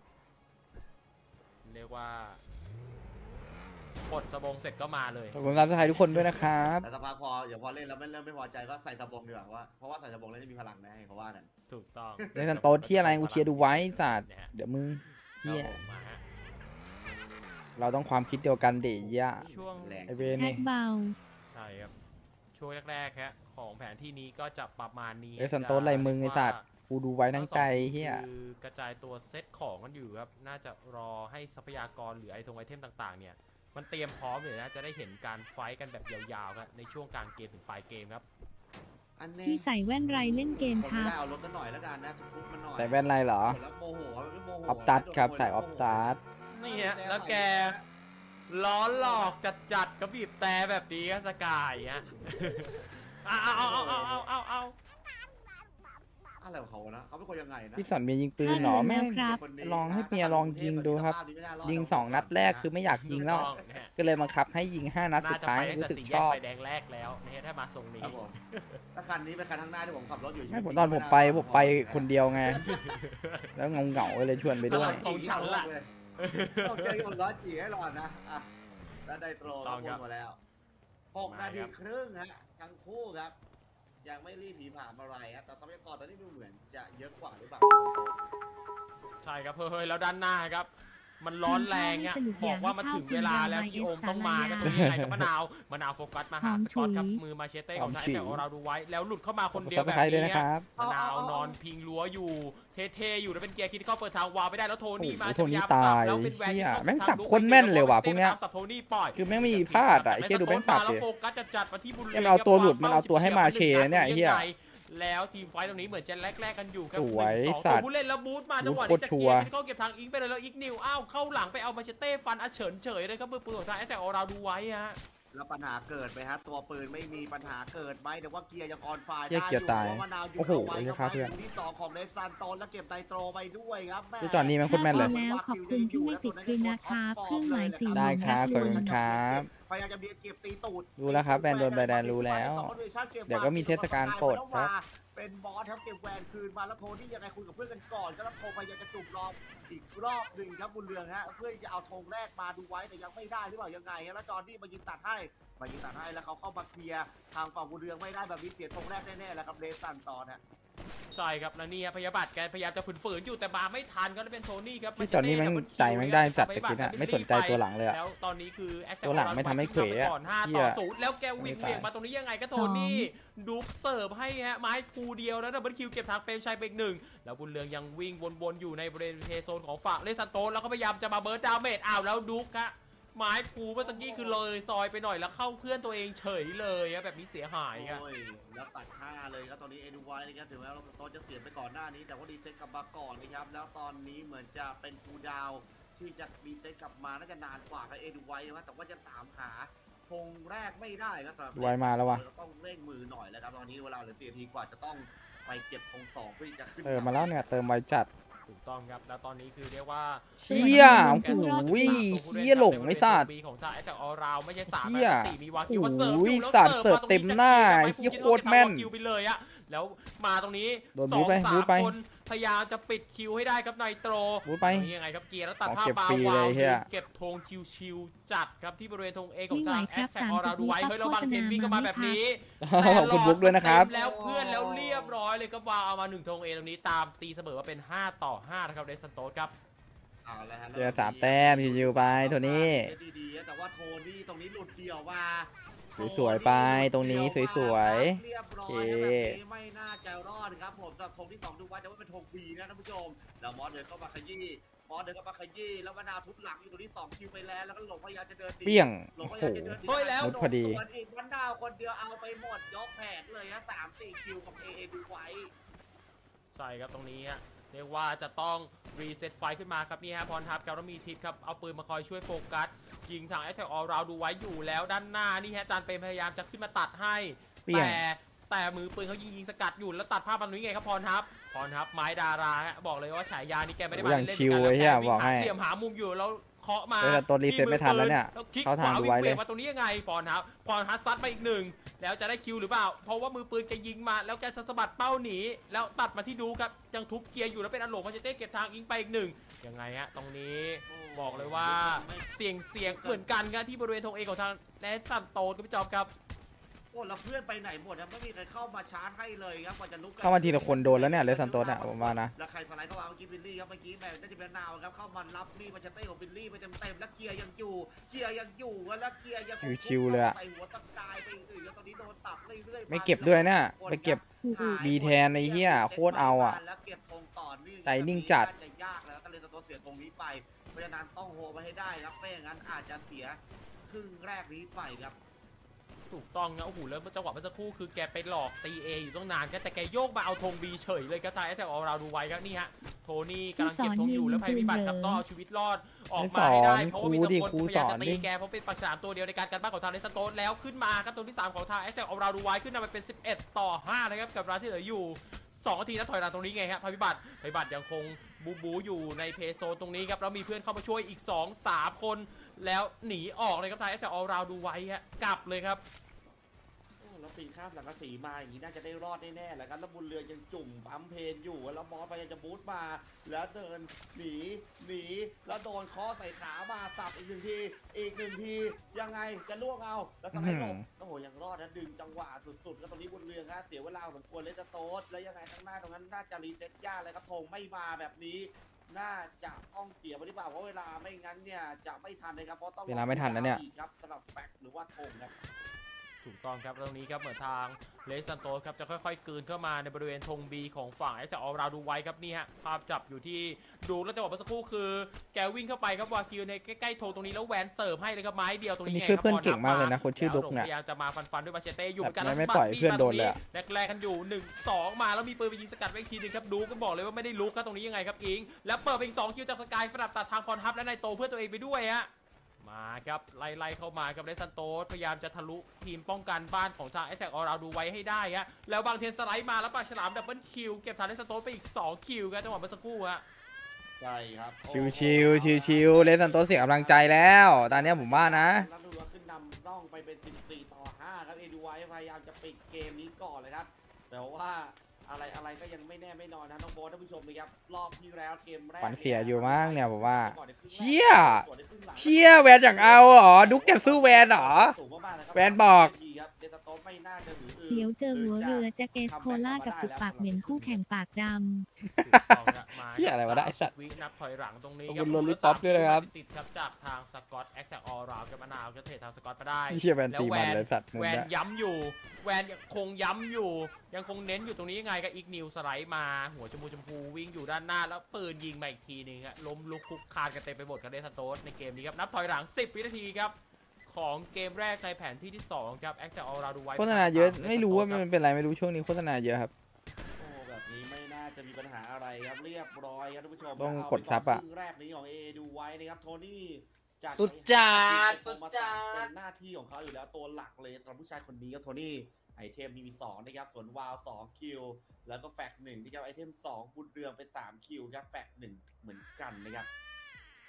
เรียกว่าปลดสบงเสร็จก็มาเลยขอบคุณครับสหายทุกคนด้วยนะครับแต่สักพักพอเดี๋ยวพอเล่นแล้วไม่เริ่มไม่พอใจก็ใส่สบงดีกว่าว่าเพราะว่าใส่สบงแล้วจะมีพลังนะให้เขาว่ากันถูกต้องในสันโต๊ะที่อะไรกูเชียร์ดูไว้สัตว์เดี๋ยวมึงเฮียเราต้องความคิดเดียวกันเดี๋ยวช่วงไอเวนี่ใช่ครับช่วงแรกๆครับของแผนที่นี้ก็จะประมาณนี้ไอสันโต๊ะอะไรมึงไอสัตว์กูดูไว้ทั้งใจเฮียคือกระจายตัวเซตของกันอยู่ครับน่าจะรอให้ทรัพยากรหรือไอทงไอเทมต่างๆเนี่ยมันเตรียมพร้อมเลยนะจะได้เห็นการไฟท์กันแบบยาวๆครับในช่วงกลางเกมถึงปลายเกมครับที่ใส่แว่นไรเล่นเกมครับเอารถกันหน่อยแล้วกันนะทุกๆมันหน่อยใส่แว่นไรเหรอออฟตัดครับใส่ออฟตัดนี่ฮะแล้วแกล้อหลอกจัดๆก็บีบแต่แบบนี้ก็สกายฮะเอาเอาเอาเอาเอาเอาเอาอะไรของเขานะเขาเป็นคนยังไงนะพี่สอนเมียยิงปืนหรอแม่ลองให้เมียลองยิงดูครับยิงสองนัดแรกคือไม่อยากยิงแล้วก็เลยบังคับให้ยิงห้านัดสุดท้ายรู้สึกชอบไปแดงแรกแล้วนี่ถ้ามาทรงนี้ถ้าคันนี้เป็นคันข้างหน้าที่ผมขับรถอยู่ไม่ผมตอนผมไปผมไปคนเดียวไงแล้วเงาเงาเลยชวนไปด้วยของฉันละต้องเจอคนร้อนจีให้รอนะอ่ะแล้วได้โตรแล้ววนมาแล้วหกนาทีครึ่งฮะทั้งคู่ครับยังไม่รีบผีผ่านอะไรฮะแต่ทรัพยากรตอนนี้ดูเหมือนจะเยอะกว่าหรือเปล่าใช่ครับเฮ้ยแล้วด้านหน้าครับมันร้อนแรงอ่ะบอกว่ามันถึงเวลาแล้วที่โอมต้องมากันตรงนี้ไงกับมะนาวมะนาวโฟกัสมาหาสกอตครับมือมาเชเต้ของไทยแต่ของเราดูไว้แล้วหลุดเข้ามาคนเดียวแบบนี้มะนาวนอนพิงรั้วอยู่เท่ๆอยู่แล้วเป็นเกียร์คิดที่เขาเปิดทางวาวไม่ได้แล้วโทนี่มาโทนี่ตายเชี่ยแม่งสับคนแม่นเลยว่ะพวกเนี้ยสับโทนี่ปล่อยคือแม่งมีพลาดอ่ะไอ้เชี่ยดูแม่งสับเลยโฟกัสจัดๆมาที่บุญเรืองมันเอาตัวหลุดมันเอาตัวให้มาเชเนี่ยไอ้เหี้ยแล้วทีมไฟตรงนี้เหมือนจะแลกๆกันอยู่ครับสวยสัตว์ผู้เล่นแล้วบูทมาจังหวะนี้จะเกียร์ที่เขาเก็บทางอิงไปเลยแล้วอีกนิวอ้าวเข้าหลังไปเอามาเชเต้ฟันอาเฉินเฉยเลยครับมือปืนของทางไอ้แต่เราดูไว้ฮะแล้วปัญหาเกิดไปฮะตัวปืนไม่มีปัญหาเกิดไหมแต่ว่าเกียร์ยังออนไฟได้อยู่เพราะมะนาวอยู่เอาไว้ครับเพื่อนที่สองของเลซันโตนแล้วเก็บไดโตรไปด้วยครับแม่ที่จอนนี้มันโคตรแม่นเลยแล้วขอบคุณที่ไม่ติดคืนนะครับเครื่องหมายสีได้ครับขอบคุณครับพยายามจะเบียดเก็บตีตูดรู้แล้วครับแบนโดนใบแดนรู้แล้วเดี๋ยวก็มีเทศกาลโปรดครับเป็นบอสครับเก็บแหวนคืนมาแล้วโทนี่ยังไงคุยกับเพื่อนกันก่อนก็แล้วโทพยายามจะจุ่มรอบอีกรอบหนึ่งครับบุญเรืองฮะเพื่อจะเอาธงแรกมาดูไว้แต่ยังไม่ได้หรือเปล่ายังไงฮะแล้วจอร์ดี้มายิงตัดให้มายิงตัดให้แล้วเขาเข้ามาเคลียร์ทางฝั่งบุญเรืองไม่ได้แบบนี้เสียธงแรกแน่ๆแล้วครับเลสันต่อนะใช่ครับแล้วนี่พยาบาทแกพยายามจะฝืนๆอยู่แต่มาไม่ทันก็เป็นโทนี่ครับที่ตอนนี้แม่งใจแม่งได้จัดตะกี้นะไม่สนใจตัวหลังเลยแล้วตอนนี้คือตัวหลังไม่ทำให้เขวก่อนห้าต่อศูนย์แล้วแกวิ่งเบี่ยงมาตรงนี้ยังไงก็โทนี่ดูเสิร์ฟให้ฮะไม้ภูเดียวแล้วดับเบิลคิวเก็บทางเปรมชัยไปอีกหนึ่งแล้วบุญเรืองยังวิ่งวนๆอยู่ในบริเวณเทโซนของฝั่งเลซันโตแล้วก็พยายามจะมาเบิร์ดดาเมจอ้าวแล้วดุ๊กฮะไม้ภูเมื่อกี้คือเลยซอยไปหน่อยแล้วเข้าเพื่อนตัวเองเฉยเลยครับแบบนี้เสียหายครับแล้วตัดห้าเลยครับตอนนี้เอดูไว้นะครับถึงแม้เราโตจะเสียไปก่อนหน้านี้แต่ว่าดีเซ็ตกลับมาก่อนนะครับแล้วตอนนี้เหมือนจะเป็นคูดาวที่จะดีเซ็ตกลับมาน่าจะนานกว่าครับเอดูไว้นะแต่ว่าจะตามหาธงแรกไม่ได้ครับดูไว้มาแล้ววะต้องเร่งมือหน่อยแล้วครับตอนนี้เวลาเหลือสี่นาทีกว่าจะต้องไปเก็บธงสองเพื่อจะขึ้นเออมาแล้วเนี่ยเติมไวจัดถูกต้องครับแล้วตอนนี้คือเรียกว่าเชี่ยโอ้โหเชี่ยหลงไอ้สัตว์ของทางไอ้จากออราวไม่ใช่สามสี่มีวากิวเสิร์ฟโอ้ยสัตว์เสิร์ฟเต็มหน้าเชี่ยโคตรแม่นคิวไปเลยอะแล้วมาตรงนี้โดนสบูอทงไปสาบูมทไปคนพยายามจะปิดคิวให้ได้ครับไนโตรบูทไปตรงนี้ยังไงครับเกียร์แล้วตัดขอภาพเก็บมาฟรีวาเลวยเหี้ยเก็บธงชิวๆจัดครับที่บริเวณธงเอของไม่ไหวทางคแอรัดบแท็กสามออสิราบดูวิไว้ก็เฮ้ยโฆเราบางษเทณานวิ่งมาเข้ามาไม่แบบพักนี้ขอบคุณบุ๊กด้วยนะครับเต็มแล้วเพื่อนแล้วเรียบร้อยเลยครับวาวเอามาหนึ่งธงเอตรงนี้ตามตีเสมอมาเป็นห้าต่อห้านะครับเดซันโตสครับเอาละฮะเดือสามแต้มชิวๆไปโทนี่ดีๆแต่ว่าโทนี่ตรงนี้หลุดเดี่ยวมาสวยๆไปตรงนี้สวยๆเรียบร้อยโอเคแบบนี้ไม่น่าจะรอดครับผมสำหรับธงที่สองดูไว้แต่ว่าเป็นธงบีนะท่านผู้ชมแล้วมอสเดินเข้ามาขยี้มอสเดินเข้ามาขยี้แล้วมะนาวทุบหลังอยู่ตรงนี้สองคิวไปแล้วแล้วก็หลงพยายามจะเดินดีเปี้ยงหลงโอ้พโหยายามจะเดินดีเฮ้ยแล้วมุดพอดีส่วนอีกมะนาวคนเดียวเอาไปหมดยกแผงเลยฮะสามสี่คิวของเอเอดูไว้ใช่ครับตรงนี้ฮะเรียกว่าจะต้องรีเซ็ตไฟขึ้นมาครับนี่ฮะพรทับกับแล้วมีทิปครับเอาปืนมาคอยช่วยโฟกัสยิงทางแอชแท็กออลราวดูไว้อยู่แล้วด้านหน้านี่ฮะจานเปรมพยายามจะขึ้นมาตัดให้เปี้ยงแต่แต่มือปืนเขายิงยิงสกัดอยู่แล้วตัดภาพมันนี้ไงครับพรทับพรทับไม้ดาราฮะบอกเลยว่าฉายานี่แกไม่ได้มาอย่างเล่นๆชิวกันไอ้เหี้ยแกวิ่งบอกให้หาเหลี่ยมหามุมอยู่แล้วเคาะมาเออแต่ตัวรีเซ็ตไม่ทันแล้วเนี่ยมือปืคลิกเข้าทางขวดูไว้เลยงมาตรงนี้ยังไงพรทับพรทับซัดมาอีกหนึ่งแล้วจะได้คิวหรือเปล่าเพราะว่ามือปืนแกยิงมาแล้วแกสะบัดเป้าหนีแล้วตัดมาที่ดูครับยังทุบเกียร์อยู่แล้วเป็นอันโหลพันเจเต้เก็บทางอิงไปอีกหนึ่งยังไงฮะตรงนี้บอกเลยว่าเสียงเสียงเหมือนกันครับที่บริเวณธงเอของทางแลนซันโตนครับพี่จอมครับโอ้แล้วเพื่อนไปไหนหมดนะไม่มีใครเข้ามาชาร์จให้เลยครับกว่าจะลุกเข้ามาทีละคนโดนแล้วเนี่ยเลสันโตสอ่ะผมว่านะแล้วใครสไลด์เข้ามาเมื่อกี้บิลลี่ครับเมื่อกี้แม่น่าจะเป็นนาวครับเข้ามารับนี่มันจะเต้ของบิลลี่ไปเต็มเต็มๆแล้วเกียร์ยังอยู่เกียร์ยังอยู่แล้วเกียร์ยังชิวๆเลยอะใส่หัวสกายไปอื่นแล้วตอนนี้โดนตัดเรื่อยๆไม่เก็บด้วยเนี่ยไปเก็บ บีแทนไอ้เหี้ยโคตรเอาอะแล้วเก็บธงต่อเนื่องใจนิ่งจัดน่าจะยากแล้วก็เลยจะตัวเสียธงนี้ไปเพราะฉะนั้นต้องโฮไปให้ได้ครับไม่อย่างนั้นอาจจะเสียครึ่งแรกนี้ไปครับถูกต้องนะโอ้โหแล้วจังหวะเมื่อสักครู่คือแกไปหลอกตีเออยู่ตั้งนานแกแต่แกโยกมาเอาธงบีเฉยเลยครับทายแอตแทกออเราดูไว้ครับนี่ฮะโทนี่กำลังเก็บธงอยู่แล้วภัยพิบัติครับต้องเอาชีวิตรอดออกมาให้ได้เพราะว่ามีแต่คนพยายามจะตีแกเพราะเป็นปากฉลามตัวเดียวในการกันบ้านของทางเลสโตนแล้วขึ้นมาครับตัวที่สามของทางแอตแทกออเราดูไว้ขึ้นมาเป็นสิบเอ็ดต่อห้านะครับกับเวลาที่เหลืออยู่สองนาทีนับถอยหลังตรงนี้ไงครับภัยพิบัติภัยพิบัติยังคงบูบูอยู่ในเพย์โซนตรงนี้ครับแล้วมีเพื่อนเข้ามาช่วยอีก สอง สาม คนแล้วหนีออกเลยครับทางแอตแทกออเราดูไว้ฮะกลับเลยครับโอ้แล้วปีนข้ามสังกะสีมาอย่างนี้น่าจะได้รอดแน่ๆแหละครับแล้วบุญเรือยังจุ่มปั๊มเพนอยู่แล้วมอสพยายามจะบูทมา แล้วเดินหนีหนีแล้วโดนเคอใส่ขามาสับอีกหนึ่งทีอีกหนึ่งทียังไงจะล่วงเอาแล้วสไลด์ลงโอ้โหยังรอดนะดึงจังหวะสุดๆก็ตรงนี้บุญเรือครับเสียเวลาสมควรเลยจะโต๊ดแล้วยังไงข้างหน้าตรงนั้นน่าจะรีเซ็ตยากเลยครับธงไม่มาแบบนี้ น่าจะต้องเสียไปหรือเปล่าเพราะเวลาไม่งั้นเนี่ยจะไม่ทันเลยครับเพราะต้องเวลาไม่ทันนะเนี่ยอีกครับสำหรับแฟกหรือว่าธงครับถูกต้องครับตรงนี้ครับเหมือนทางเลสันโตสครับจะค่อยๆกลืนเข้ามาในบริเวณธง B ของฝั่งไอ้จะเอาเราดูไว้ครับนี่ฮะภาพจับอยู่ที่ดูแล้วจังหวะเมื่อสักครู่คือแกวิ่งเข้าไปครับวากิวในใกล้ๆธงตรงนี้แล้วแวนเสิร์ฟให้เลยครับไม้เดียวตรงคนนี้นี้ช่วยเพื่อนเก่งมากเลยนะคนชื่อดุ๊กเนี่เนี่ยพยายามจะมาฟันๆด้วยมาเชเต้อยู่เหมือนกันแบบไม่ปล่อยเพื่อนโดนเลยอะแรกๆกันอยู่หนึ่ง สองมาแล้วมีปืนไปยิงสกัดไว้อีกทีนึงครับดูก็บอกเลยว่าไม่ได้ลุกครับตรงนี้ยังไงครับอิงแล้วเปิดไปอีกสองคิวจากสกายสลับตัดทางพรทับและนายโตเพื่อตัวเองไปด้วยฮะ มาครับไล่ๆเข้ามากับเลซันโตสพยายามจะทะลุทีมป้องกันบ้านของทางแอตแทกออเราดูไว้ให้ได้ฮะแล้วบางเทนสไลด์มาแล้วปลาฉลามดับเบิลคิวเก็บทางเลซันโตสไปอีกสองคิวครับจังหวะเมื่อสักครู่ฮะใช่ครับชิวชิวชิวชิวๆเลสันโตสเสียกำลังใจแล้ว ตอนเนี้ยผมว่านะแล้วดูว่าขึ้นนำร่องไปเป็นสิบสี่ต่อห้าครับเอดูไว้พยายามจะปิดเกมนี้ก่อนเลยครับแต่ว่าอะไรอะไรก็ยังไม่แน่ไม่นอนนะน้องโบ๊ทท่านผู้ชมนะครับรอบที่แล้วเกมแรกขวัญเสียอยู่มั้งเนี่ยผมว่าก่อนในครึ่งแรกเชี่ยส่วนในครึ่งหลังเชี่ยแวนอย่างเอาเหรอดุ๊กจะสู้แวนเหรอสูงมากๆะครัแวนบอกครับเดสโตสไม่น่าจะหืออือเดี๋ยวเจอหัวเรือจะแจ็คเกสโคล่ากับปุกปากเหม็นคู่แข่งปากดำถูกต้องฮะมาเหี้ยอะไรวะเนี่ยไอ้สัตว์วินับถอยหลังตรงนี้ขอบคุณโรลลี่ป๊อปด้วยนะครับติดครับจากทางสกอตแอคจากออราวกับมะนาวก็เททางสกอตมาได้เชี่ยแวนแล้วตีแวมันนเลยสัตว์มึงแวนเนี่ยย้ำอยู่แวนยังคงย้ำอยู่ ยังคงเน้นอยู่ตรงนี้ยังไงก็อีกนิวสไลด์มาหัวชมพูชมพูวิ่งอยู่ด้านหน้าแล้วปืนยิงมาอีกทีหนึงฮะล้มลุกคลุกคลานกันเต็มไปหมดกับเดสโตสในเกมนี้ครับนับถอยหลังสิบวินาทีครับของเกมแรกในแผนที่ที่สองครับแอคจากออราวดูไว้โฆษณาเยอะไม่รู้ว่ามันเป็นไรไม่รู้ช่วงนี้โฆษณาเยอะครับโอ้แบบนี้ไม่น่าจะมีปัญหาอะไรครับเรียบร้อยครับท่านผู้ชมต้องเากดซับอะครึ่งแรกนี้ของเอดูไว้นะครับโทนี่จากสุดจัดสุดจัดเป็นหน้าที่ของเขาอยู่แล้วตัวหลักเลยสำหรับผู้ชายคนนี้ครับโทนี่ไอเทมมีสองนะครับส่วนวาลสองคิวแล้วก็แฟกหนึ่งนะครับไอเทมสองบุญเรืองเป็นสามคิวครับแฟกหนึ่งเหมือนกันนะครับ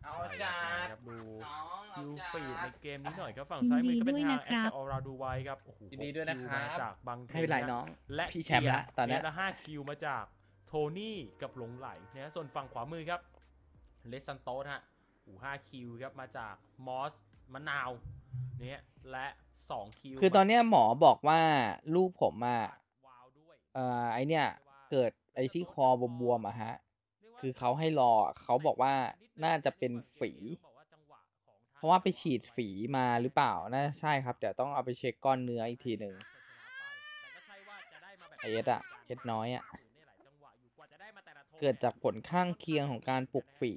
เอาจ้าครับดูน้องเอาคิวจ้าฟีดในเกมนี้หน่อยครับฝั่งซ้ายมือก็เป็นทางแอคจากออราดูไว้ครับโอ้โหยินดีด้วยนะครับคิวมาจากบางเทไม่เป็นไรน้องและพี่แชมป์ละตอนเนี้ยละห้าคิวมาจากโทนี่กับหลงไหลนะส่วนฝั่งขวามือครับเลสซันโตสฮะโอ้ห้าคิวครับมาจากมอสมะนาวเนี่ยและสองคิวคือตอนเนี้ยหมอบอกว่าลูกผมอ่ะวาวด้วยเอ่อไอเนี่ยเกิดไอที่คอบวมๆอะฮะ คือเขาให้รอเขาบอกว่าน่าจะเป็นฝี เพราะว่าไปฉีดฝีมาหรือเปล่าน่าใช่ครับเดี๋ยวต้องเอาไปเช็คก้อนเนื้ออีกทีหนึ่งไอเอสอะเอสน้อยอะเกิดจากผลข้างเคียงของการปลุกฝี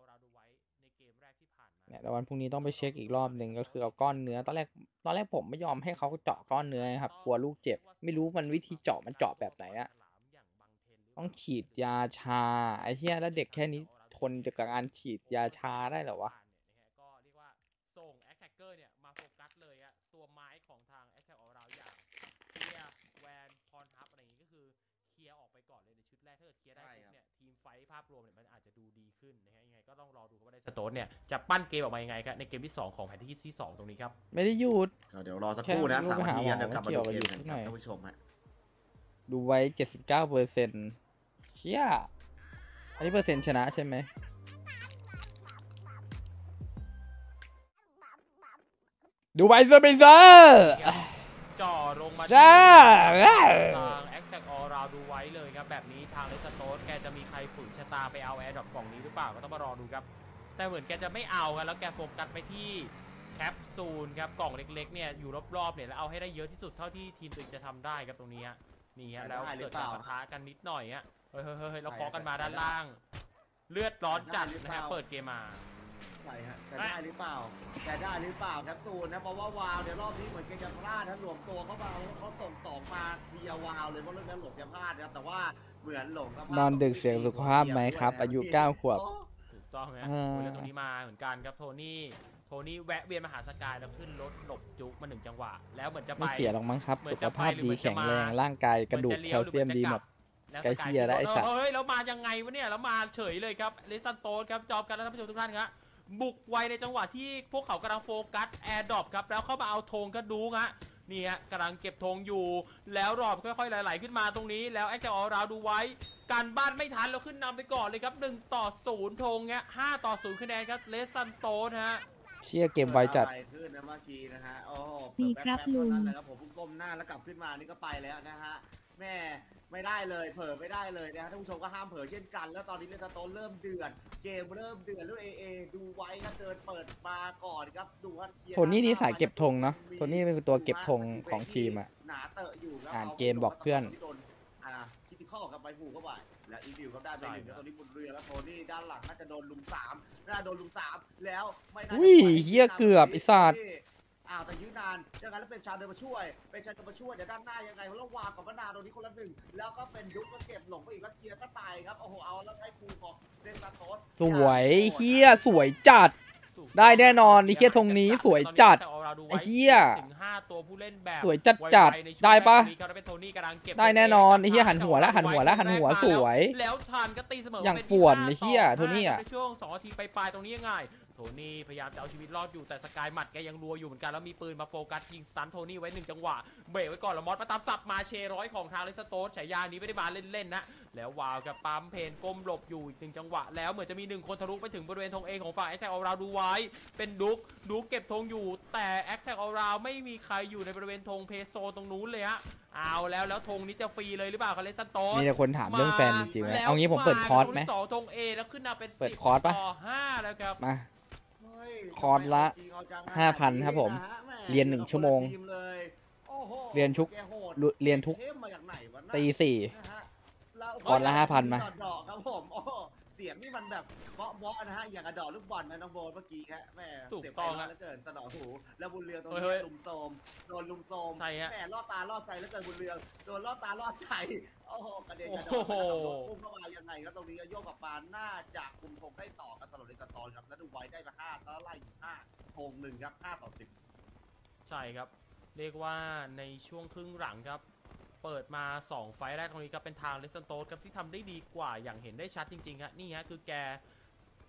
เนี่ยแล้ววันพรุ่งนี้ต้องไปเช็คอีกรอบหนึ่งก็คือเอาก้อนเนื้อตอนแรกตอนแรกผมไม่ยอมให้เขาเจาะก้อนเนื้อครับกลัวลูกเจ็บไม่รู้มันวิธีเจาะมันเจาะแบบไหนอะต้องฉีดยาชาไอ้เหี้ยแล้วเด็กแค่นี้ทนกับการฉีดยาชาได้เหรอวะก็เรียกว่าส่งแอคแท็กเกอร์เนี่ยมาโฟกัสเลยอะตัวไม้ของทางแอคแท็กออราวอย่างเคลียร์แวนพรทับอะไรอย่างงี้ก็คือเคลียร์ออกไปก่อนเลยในชุดแรกถ้าเกิดเคลียร์ได้ปุ๊บเนี่ยทีมไฟท์ภาพรวมเนี่ยมันอาจจะดูดีขึ้นนะฮะยังไงก็ต้องรอดูว่าได้สโตนเนี่ยจะปั้นเกมออกมายังไงครับในเกมที่สองของแผนที่ที่สองตรงนี้ครับไม่ได้หยุดเดี๋ยวรอสักครู่นะแค่สามนาทีลูกไปหาหมอเดี๋ยวกลับมาดูเกมไม่กันเกี่คยวกับรับท่านผู้ชมฮะดูไว้เจ็ดสิบเก้าเปอร์เซ็นต์เชี่ยอันนี้เปอร์เซ็นต์ชนะใช่ไหมดูไว้เซอร์ไปเซอร์จ่อลงมาที่จ้าทางแอคแท็กออราวดูไว้เลยครับแบบนี้ทางเลสโตสแกจะมีใครฝืนชะตาไปเอาแอร์ดรอปกล่องนี้หรือเปล่าก็ต้องมารอดูครับแต่เหมือนแกจะไม่เอาครับแล้วแกโฟกัสไปที่แคปซูลครับกล่องเล็กๆเนี่ยอยู่รอบๆเนี่ยแล้วเอาให้ได้เยอะที่สุดเท่าที่ทีมตัวเองจะทำได้ครับตรงนี้ฮะนี่ฮะแล้วเกิดการปะทะกันนิดหน่อยฮะเฮ้ยเฮ้ยเฮ้ยเราเคาะกันมาด้านล่าง เลือดร้อนจัดนะฮะเปิดเกมมาใช่ฮะจะได้หรือเปล่าจะได้หรือเปล่าแคปซูลนะเพราะว่าวาวเดี๋ยวรอบนี้เหมือนแกจะพลาดนะหลวมตัวเข้ามาเขาส่งสองมาเดียววาวเลยเพราะเรื่องนั้นหลงจะพลาดนะครับแต่ว่าเหมือนหลงก็พลาดนอนดึกเสียงสุขภาพไหมครับอายุเก้าขวบถูกต้องไหมอ่าโอ้ยแล้วตรงนี้มาเหมือนกันครับโทนี่โทนี่แวะเวียนมาหาสกายแล้วขึ้นรถหลบจุกมาหนึ่งจังหวะแล้วเหมือนจะไปไม่เสียหรอกมั้งครับเหมือสุนขจะไปภาพหรือดีเหมือนจะแข็งแรงมาร่างกายกระดูกหแคอนลจะเซียมหรือดีนหมจะดแล้วใกล้เคียร์แล้วไอ้สัตว์เฮ้ยแล้วมายังไงวะเนี่ยแล้วมาเฉยเลยครับเลซันโตสครับจอบกันแล้วท่านผู้ชมทุกท่านครับบุกไวในจังหวะที่พวกเขากำลังโฟกัสแอร์ดรอปครับแล้วเข้ามาเอาธงก็ดูฮะนี่ฮะกำลังเก็บธงอยู่ แล้วรอบค่อยๆไหลๆขึ้นมาตรงนี้แล้วแอคจะออราวดูไว้การบ้านไม่ทันแล้วขึ้นนำไปก่อนเลยครับหนึ่งต่อศูนย์ธงเงี้ยห้าต่อศูนย์คะแนนครับเลซันโตสฮะเชี่ยเกมไวจัดไปขึ้นนะเมื่อกี้นะฮะโอ้โหดีครับแป๊ๆลุงเท่านั้นแหละครับผมเพิ่งก้มหน้าแล้วกลับขึ้นมานี่ก็ไปแล้วนะฮะแม่ไม่ได้เลยเผลอไม่ได้เลยนะฮะท่านผู้ชมก็ห้ามเผลอเช่นกัน แล้วตอนนี้เลสโตนเริ่มเดือดเกมเริ่มเดือดแล้วเอเอดูไว้ครับเดินเปิดมาก่อนครับดูว่าเคลียร์โทนี่นี่สายเก็บธงเนาะโทนี่เป็นตัวเก็บธงของทีมอะหนาเตอะอยู่ครับอ่านเกมบอกเพื่อนที่โดนอ่าคิติคอลครับไปผูกเข้าไปและอีวิวครับได้ไปหนึ่งแล้วตอนนี้บนเรือแล้วโทนี่ด้านหลังน่าจะโดนลุมสามน่าจะโดนลุมสามแล้วไม่น่าจะอุ้ยปล่เหี้ยเกือบไอ้สัตว์อ้าวแต่ยื้อนานจากนั้นแล้วเป็นชาเดินมาช่วย เป็นชาเดินมาช่วยเดี๋ยวด้านหน้ายังไงแล้ววางกับมะนาวตรงนี้คนละหนึ่งแล้วก็เป็นยุคก็เก็บหลงไปอีกแล้วเกียร์ก็ตายครับโอ้โหเอาแล้วให้ครูของเดนซาโตสสวยเฮียสวยจัด ได้แน่นอนไอ้เหี้ยธงนี้สวยจัดไอ้เหี้ยถึงห้าตัวผู้เล่นแบบสวยจัดจัดไวๆในช่วงได้ปะแรกนี้ครับแล้วเป็นโทนี่กำลังเก็บได้แน่นอนตัวเงไอ้เหี้ยหันหัวแล้วหันหัวแล้วหันหัวสวยแล้วทานก็ตีเสมออย่างเป็ป่วนที่ไอ้เหี้ยห้าต่โทนี่อะในช่วงสองนาทีไปลายๆตรงนี้ยังไงโทนี่พยายามจะเอาชีวิตรอดอยู่แต่สกายหมัดแกยังรัวอยู่เหมือนกันแล้วมีปืนมาโฟกัสยิงสตันโทนี่ไว้หนึ่งจังหวะเบรกไว้ก่อนแล้วมอสมาตามสับมาเชร้อยของทางเลสโตสฉายานี้ไม่ได้มาเล่นๆนะแล้ววาวกับปั๊มเพนก้มหลบอยู่อีกหนึ่งจังหวะแล้วเหมือนจะมีหนึ่งคนทะลุไปถึงบริเวณธงเอของฝั่งแอคแท็กออราวดูไว้เป็นดุ๊กดุ๊กเก็บธงอยู่แต่แอคแท็กออราวไม่มีใครอยู่ในบริเวณธงเพโซตรงนู้นเลยฮะเอาแล้วแล้วธงนี้จะฟรีเลยหรือเปล่าคาเลสโตสมีแต่คนถามเรื่องแฟนจริงๆไหมเอางี้ผมเปิดคอร์สไหมสองธงเอแล้วขึ้นมาเป็นเปิดสิบคอร์สปะต่อห้าแล้วครับมาเฮ้ยคอร์สละจริงเอาจังห้าพันครับผมะฮะแเรียนหนึ่งชั่วโมงทีเลยโอ้โหเรียนทุกแโหดเรียนทุกเทพมาจากไหนวะน่ะตีสี่นะฮะแล้วคอร์สละห้าพันมาดอกๆครับผมโอ้โหเสียงนี่มันแบบเบาะเบาะนะฮะอย่างกระดอกลูกบอลนะน้องโบนเมื่อกี้ฮะแม่ถูกเสียต้องไปฮะแล้วเกินสนอหูแล้วบุญเรืองตรงเฮ้นี้ยลุมโซมโดนลุมโซมใช่ฮะแม่ล่อตาล่อใจแล้วเกินบุญเรืองโดนล่อตาล่อใจโอ้โหกระเด็นกระดโอ้อนโหพุ่งเข้ามายังไงครับตรงนี้โยกกับปานน่าจะคุมธงได้ต่อกับสำหรับเลสตอนครับแล้วดูไว้ได้มาห้าแล้วไล่อยู่ห้าธงหนึ่งครับห้าต่อสิบใช่ครับเรียกว่าในช่วงครึ่งหลังครับเปิดมาสองไฟล์แรกตรงนี้ครับเป็นทางเลสตันโตสครับที่ทำได้ดีกว่าอย่างเห็นได้ชัดจริงๆฮะนี่ฮะคือแก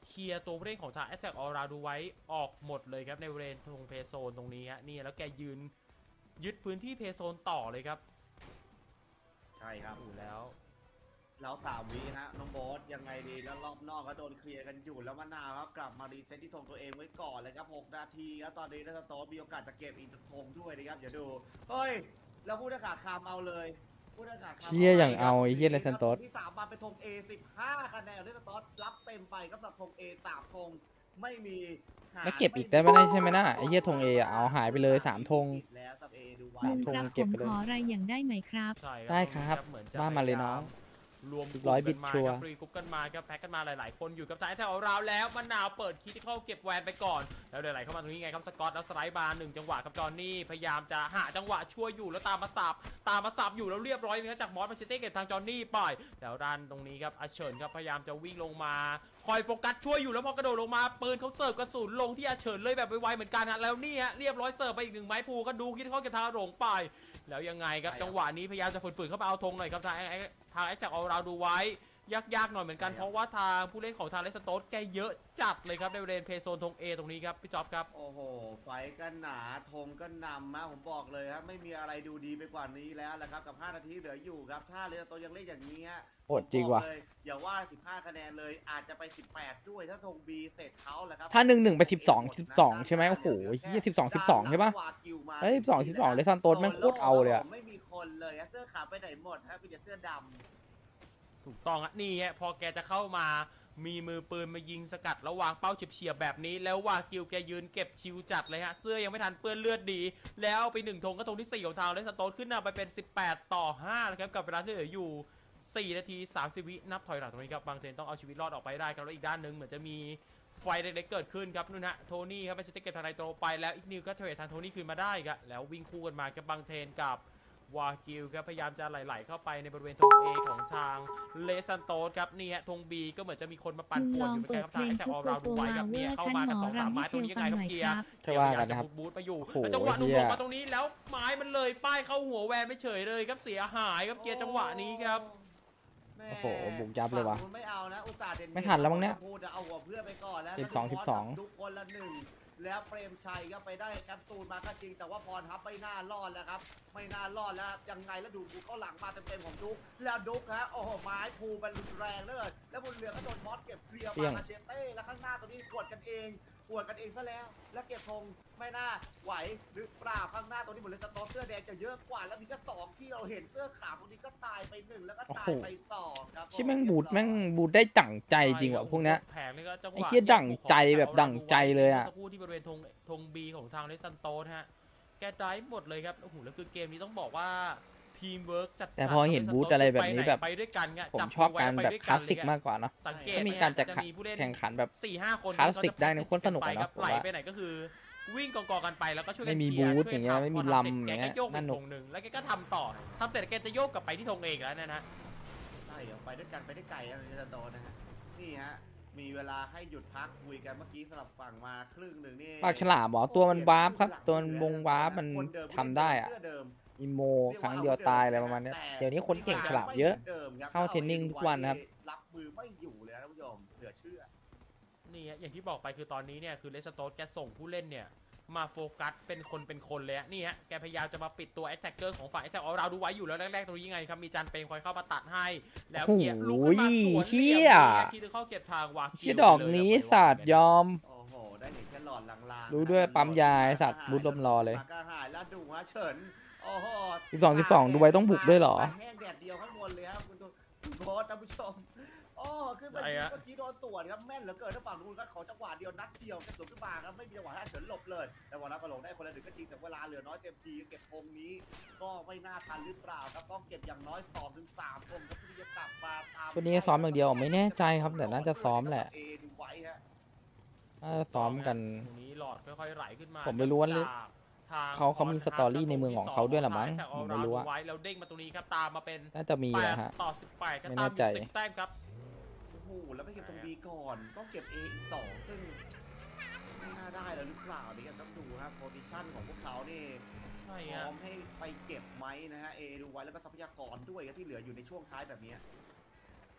เคลียร์ตัวผู้เล่นของทางแอตแทกออราดูไว้ออกหมดเลยครับในบริเวณตรงเพย์โซนตรงนี้ฮะนี่แล้วแกยืนยึดพื้นที่เพย์โซนต่อเลยครับใช่ครับอยู่แล้วแล้วสามวิฮะน้องโบ๊ทยังไงดีแล้วรอบนอกก็โดนเคลียร์กันอยู่แล้วมะนาวครับกลับมารีเซ็ตที่ธงตัวเองไว้ก่อนเลยครับหกนาทีครับตอนนี้นัสโตมีโอกาสจะเก็บอีกธงด้วยนะครับเดี๋ยวดูเฮ้ยแล้วผู้ได้ขาดคำเอาเลยผู้ได้ขาดคำเชี่ยอย่างเอาไอ้เหี้ยเลซันโตสที่สามมาเป็นธง A สิบห้าคะแนนนัสโตรับเต็มไปครับสำหรับธง A สามธงไม่มีหารแล้วเก็บอีกได้ไหมได้ใช่ไหมนะไอ้เหี้ยธงเอเอาหายไปเลยสามธงแล้วสำหรับ A ดูไว้สามลุงธงครับเก็ผบมไปเลยขออะไรอย่างได้ไหมครับใช่ได้ครับเหมือนจะว่ามาเลยน้องรวมร้อยบิตกลุ่มกันมาชัวร์ครับรีกรุ๊ปกันมาครับแพ็กกันมาหลายๆคนอยู่กับท้ายแถวเราแล้วมะนาวเปิดคิดที่เข้าเก็บแวนไปก่อนแล้วเดี๋ยวไหลเข้ามาตรงนี้ไงครับสกอตแล้วสไลด์บาร์หนึ่งจังหวะครับจอห์นนี่พยายามจะหาจังหวะช่วยอยู่แล้วตามมาสับตามมาสับอยู่แล้วเรียบร้อยนะครับจากมอสมาเชเต้เก็บทางจอห์นนี่ไปแล้วดันตรงนี้ครับอาเฉินครับพยายามจะวิ่งลงมาคอยโฟกัสช่วยอยู่แล้วพอกระโดดลงมาปืนเขาเสิร์ฟกระสุนลงที่อาเฉินเลยแบบไวๆเหมือนกันฮะแล้วนี่ฮะเรียบร้อยเสิร์ฟไปอีกหนึ่งไม้ภูก็ดูคิดที่เข้าเก็บทางหลงไปแล้วยังไงครับจังหวะนี้พยายามจะฝืนๆเข้ามาเอาธงหน่อยครับทางทางแอคจากเอาเราดูไว้ยากๆหน่อยเหมือนกันเพราะว่าทางผู้เล่นของทางเลสโตสแกเยอะจัดเลยครับในบริเวณเพย์โซนธง A ตรงนี้ครับพี่จ๊อบครับโอ้โห ไฟก็หนาธงก็นำนะผมบอกเลยครับไม่มีอะไรดูดีไปกว่านี้แล้วแหละครับกับห้านาทีเหลืออยู่ครับถ้าเรือโตยังเล่นอย่างนี้ฮะโหดจริงว่ะผมบอกเลยอย่าว่าสิบห้าคะแนนเลยอาจจะไปสิบแปดด้วยถ้าธง B เสร็จเขาแหละครับถ้าหนึ่งหนึ่งไปสิบสองสิบสองใช่ไหมโอ้โหเหี้ยสิบสองสิบสองใช่ปะเฮ้ยสิบสองสิบสองเลซันโตสแม่งโคตรเอาเลยอะไม่มีคนเลยเสื้อขาวไปไหนหมดฮะเป็นแต่เสื้อดำถูกต้องฮะนี่ฮะพอแกจะเข้ามามีมือปืนมายิงสกัดแล้ววางเป้าเฉียบๆแบบนี้แล้ววากิวแกยืนเก็บชิวจัดเลยฮะเสื้อยังไม่ทันเปื้อนเลือดดีแล้วไปหนึ่งธงก็ธงที่สี่ของทางเลสโตนขึ้นนำไปเป็นสิบแปดต่อห้านะครับกับเวลาที่เหลืออยู่สี่นาทีสามสิบวินับถอยหลังตรงนี้ครับบางเทนต้องเอาชีวิตรอดออกไปได้ครับแล้วอีกด้านหนึ่งเหมือนจะมีไฟเล็กๆเกิดขึ้นครับนู่นฮะโทนี่ครับไปสเต็กเก็บทางไนโตรไปแล้วอีกนิวก็เทรดทางโทนี่คืนมาได้ครับแล้ววิ่งคู่กันมากับบางเทนกับวากิลครับพยายามจะไหลๆเข้าไปในบริเวณธง A ของทางเลซันโตสครับนี่ฮะธง B ก็เหมือนจะมีคนมาปั่นป่วนอยู่เหมือนกันครับทางแอคแท็กออราดูไว้ครับเนี่ยเข้ามากันสองสามไม้ตรงนี้ยังไงครับเกียร์ใช่ว่ากันนะครับบูทมาอยู่โอ้โหแล้วจังหวะหนุ่เหี้มยๆมาตรงนี้แล้วไม้มันเลยป้ายเข้าหัวแวนไม่เฉยเลยครับเสียหายครับเกียร์จังหวะนี้ครับแม่โอ้โหบุกยับเลยว่ะฝั่งนู้นไม่เอานะอุตส่าห์เด่นๆไม่ทันแล้วมั้งเนี่ยพูดจะเอาหัวเพื่อนไปก่อนแล้วสิบสองสิบสองทุกคนละหนึ่งแล้วเปรมชัยก็ไปได้แคปซูลมาก็จริงแต่ว่าพรทับไม่น่ารอดแล้วครับไม่น่ารอดแล้วยังไงแล้วดูบุกเข้าหลังมาเต็มๆของดุ๊กแล้วดุ๊กฮะโอ้โหไม้ภูมันรุนแรงเลยแล้วบนเรือก็โดนมอสเก็บเคลียร์เสี่ยมาง มาเชเต้แล้วข้างหน้าตัวนี้กวดกันเองกวดกันเองซะแล้วแล้วเก็บธงไม่น่าไหวหรือเปล่าข้างหน้าตัวนี้หมดเลยสตอเสื้อแดงจะเยอะกว่าแล้วมีก็สองที่เราเห็นเสื้อขาวตรงนี้ก็ตายไปหนึ่งแล้วก็ตายไปสองครับชิแม่งบูดแม่งบูดได้ดั่งใจจริงว่ะพวกเนี้ยแผงนี่ก็จังหวะไอ้เหี้ยดั่งใจแบบดั่งใจเลยอะสักครู่ที่บริเวณธงธง B ของทางเลซันโตสฮะแกได้หมดเลยครับโอ้โหแล้วคือเกมนี้ต้องบอกว่าทีมเวิร์กจัดแต่พอเห็นบูธอะไรแบบนี้แบบไปด้วยกันไงผมจัชอบมืไว้การไปแบบด้วยคลาสสิกเลยมากกว่าเนาะสังเกตถ้ามีการจะมีผู้เล่นแข่งขันแบบสี่ห้าคนคลาสสิกได้เนี่ยโคตรสนุกอะเนอะไปครับผมไหลว่าไปไหนก็คือวิ่งกองๆกันไปแล้วก็ช่วยกัไม่นมีเคลีร์บูธช่วอย่างเงี้ยทำไม่มีพอทำเสร็จลำอย่างเงี้ยแกก็โยกไปน่าหนุกธงหนึ่งแล้วแกก็ทำต่อทำเสร็จแกจะโยกกลับไปที่ธงเอกแล้วเนะนะใช่เดี๋ยวไปด้วยกันไปได้ไกลนะเลซันโตนะฮะนี่ฮะมีเวลาให้หยุดพักคุยกันเมื่อกี้สลับฝั่งมาครึ่งหนึ่งนี่ปากฉลามเหรอตัวมันวาร์ปครับตัวมันวงวาร์ปมันทำได้อะเสื้อเดิมอีโมครั้งเดียวตายอะไรประมาณเนี้ยเดี๋ยวนี้คนเก่งฉลามเยอะ เข้าเทรนนิ่งทุกวันนะครับรับมือไม่อยู่เลยนะท่านผู้ชมเหลือเชื่อนี่ฮะอย่างที่บอกไปคือตอนนี้เนี่ยคือเลสโตสแกส่งผู้เล่นเนี่ยมาโฟกัสเป็นคนเป็นคนเลยฮะนี่ฮะแกพยายามจะมาปิดตัวแอตแทกเกอร์ของฝ่ายแอตแทกเอาเราดูไว้อยู่แล้วแรกๆตรงนี้ยังไงครับมีจันเปงคอยเข้ามาตัดให้แล้วเกียร์ลุกขึ้นมาสวนเหี้เรียยบที่จะเข้าเก็บทางวากิเชี่ยดอกนี้ศาสตร์ยอมโอ้โหได้เห็นแค่หลอดลางๆรู้ด้วยปั๊มยาไอ้สัตว์บูทลมรอเลยมากระหายแล้วดูฮะเฉินโอ้โหสิบสองสิบสองดูไว้ต้องบุกด้วยเหรอแห้งแดดเดียวข้างบนเลยครับคุณคุณโค้ชท่านผู้ชมโอ้ขึ้นไปยิงเมื่อกี้โดนสวนครับแม่นเหลือเกินถ้าฝั่งนู้นก็ขอจังหวะเดียวนัดเดียวกระสุนขึ้นมาครับไม่มีจังหวะให้เฉินหลบเลยแต่วันนั้นก็ลงได้คนละหนึ่งก็จริงแต่เวลาเหลือน้อยเต็มทีเก็บธงนี้ ก็ไม่น่าทันหรือเปล่าครับต้องเก็บอย่างน้อยสองถึงสามธงครับที่จะกลับมาตามช่วงนี้ซ้อมอย่างเดียวไม่แน่ใจครับแต่น่าจะซ้อมแหละเอดูไว้ฮะน่าจะซ้อมกันตรงนี้หลอดค่อยๆไหลขึ้นมาผมไม่รู้ว่าจากทงเขาเขามีสตอรี่ในเมืองของเขาด้วยเหรอมั้งจากผมไม่รู้อะเอาเราดูไว้แล้วเด้งมาตรงนี้ครับตามมาเป็นน่าจะมีแปดนะฮะต่อสิบแปดก็ไม่ตาแน่มอใจยู่สิบแต้มครับโอ้โหแล้วไม่เก็บตรง B ก่อนต้องเก็บ A อีกสองซึ่งไม่น่าได้แล้วหรือเปล่านี่ก็ต้องดูครับโพซิชั่นของพวกเขานี่ใช่พร้ฮะอมให้ไปเก็บไหมนะฮะ A ดูไว้แล้วก็ทรัพยากรด้วยครับที่เหลืออยู่ในช่วงท้ายแบบนี้ถูกต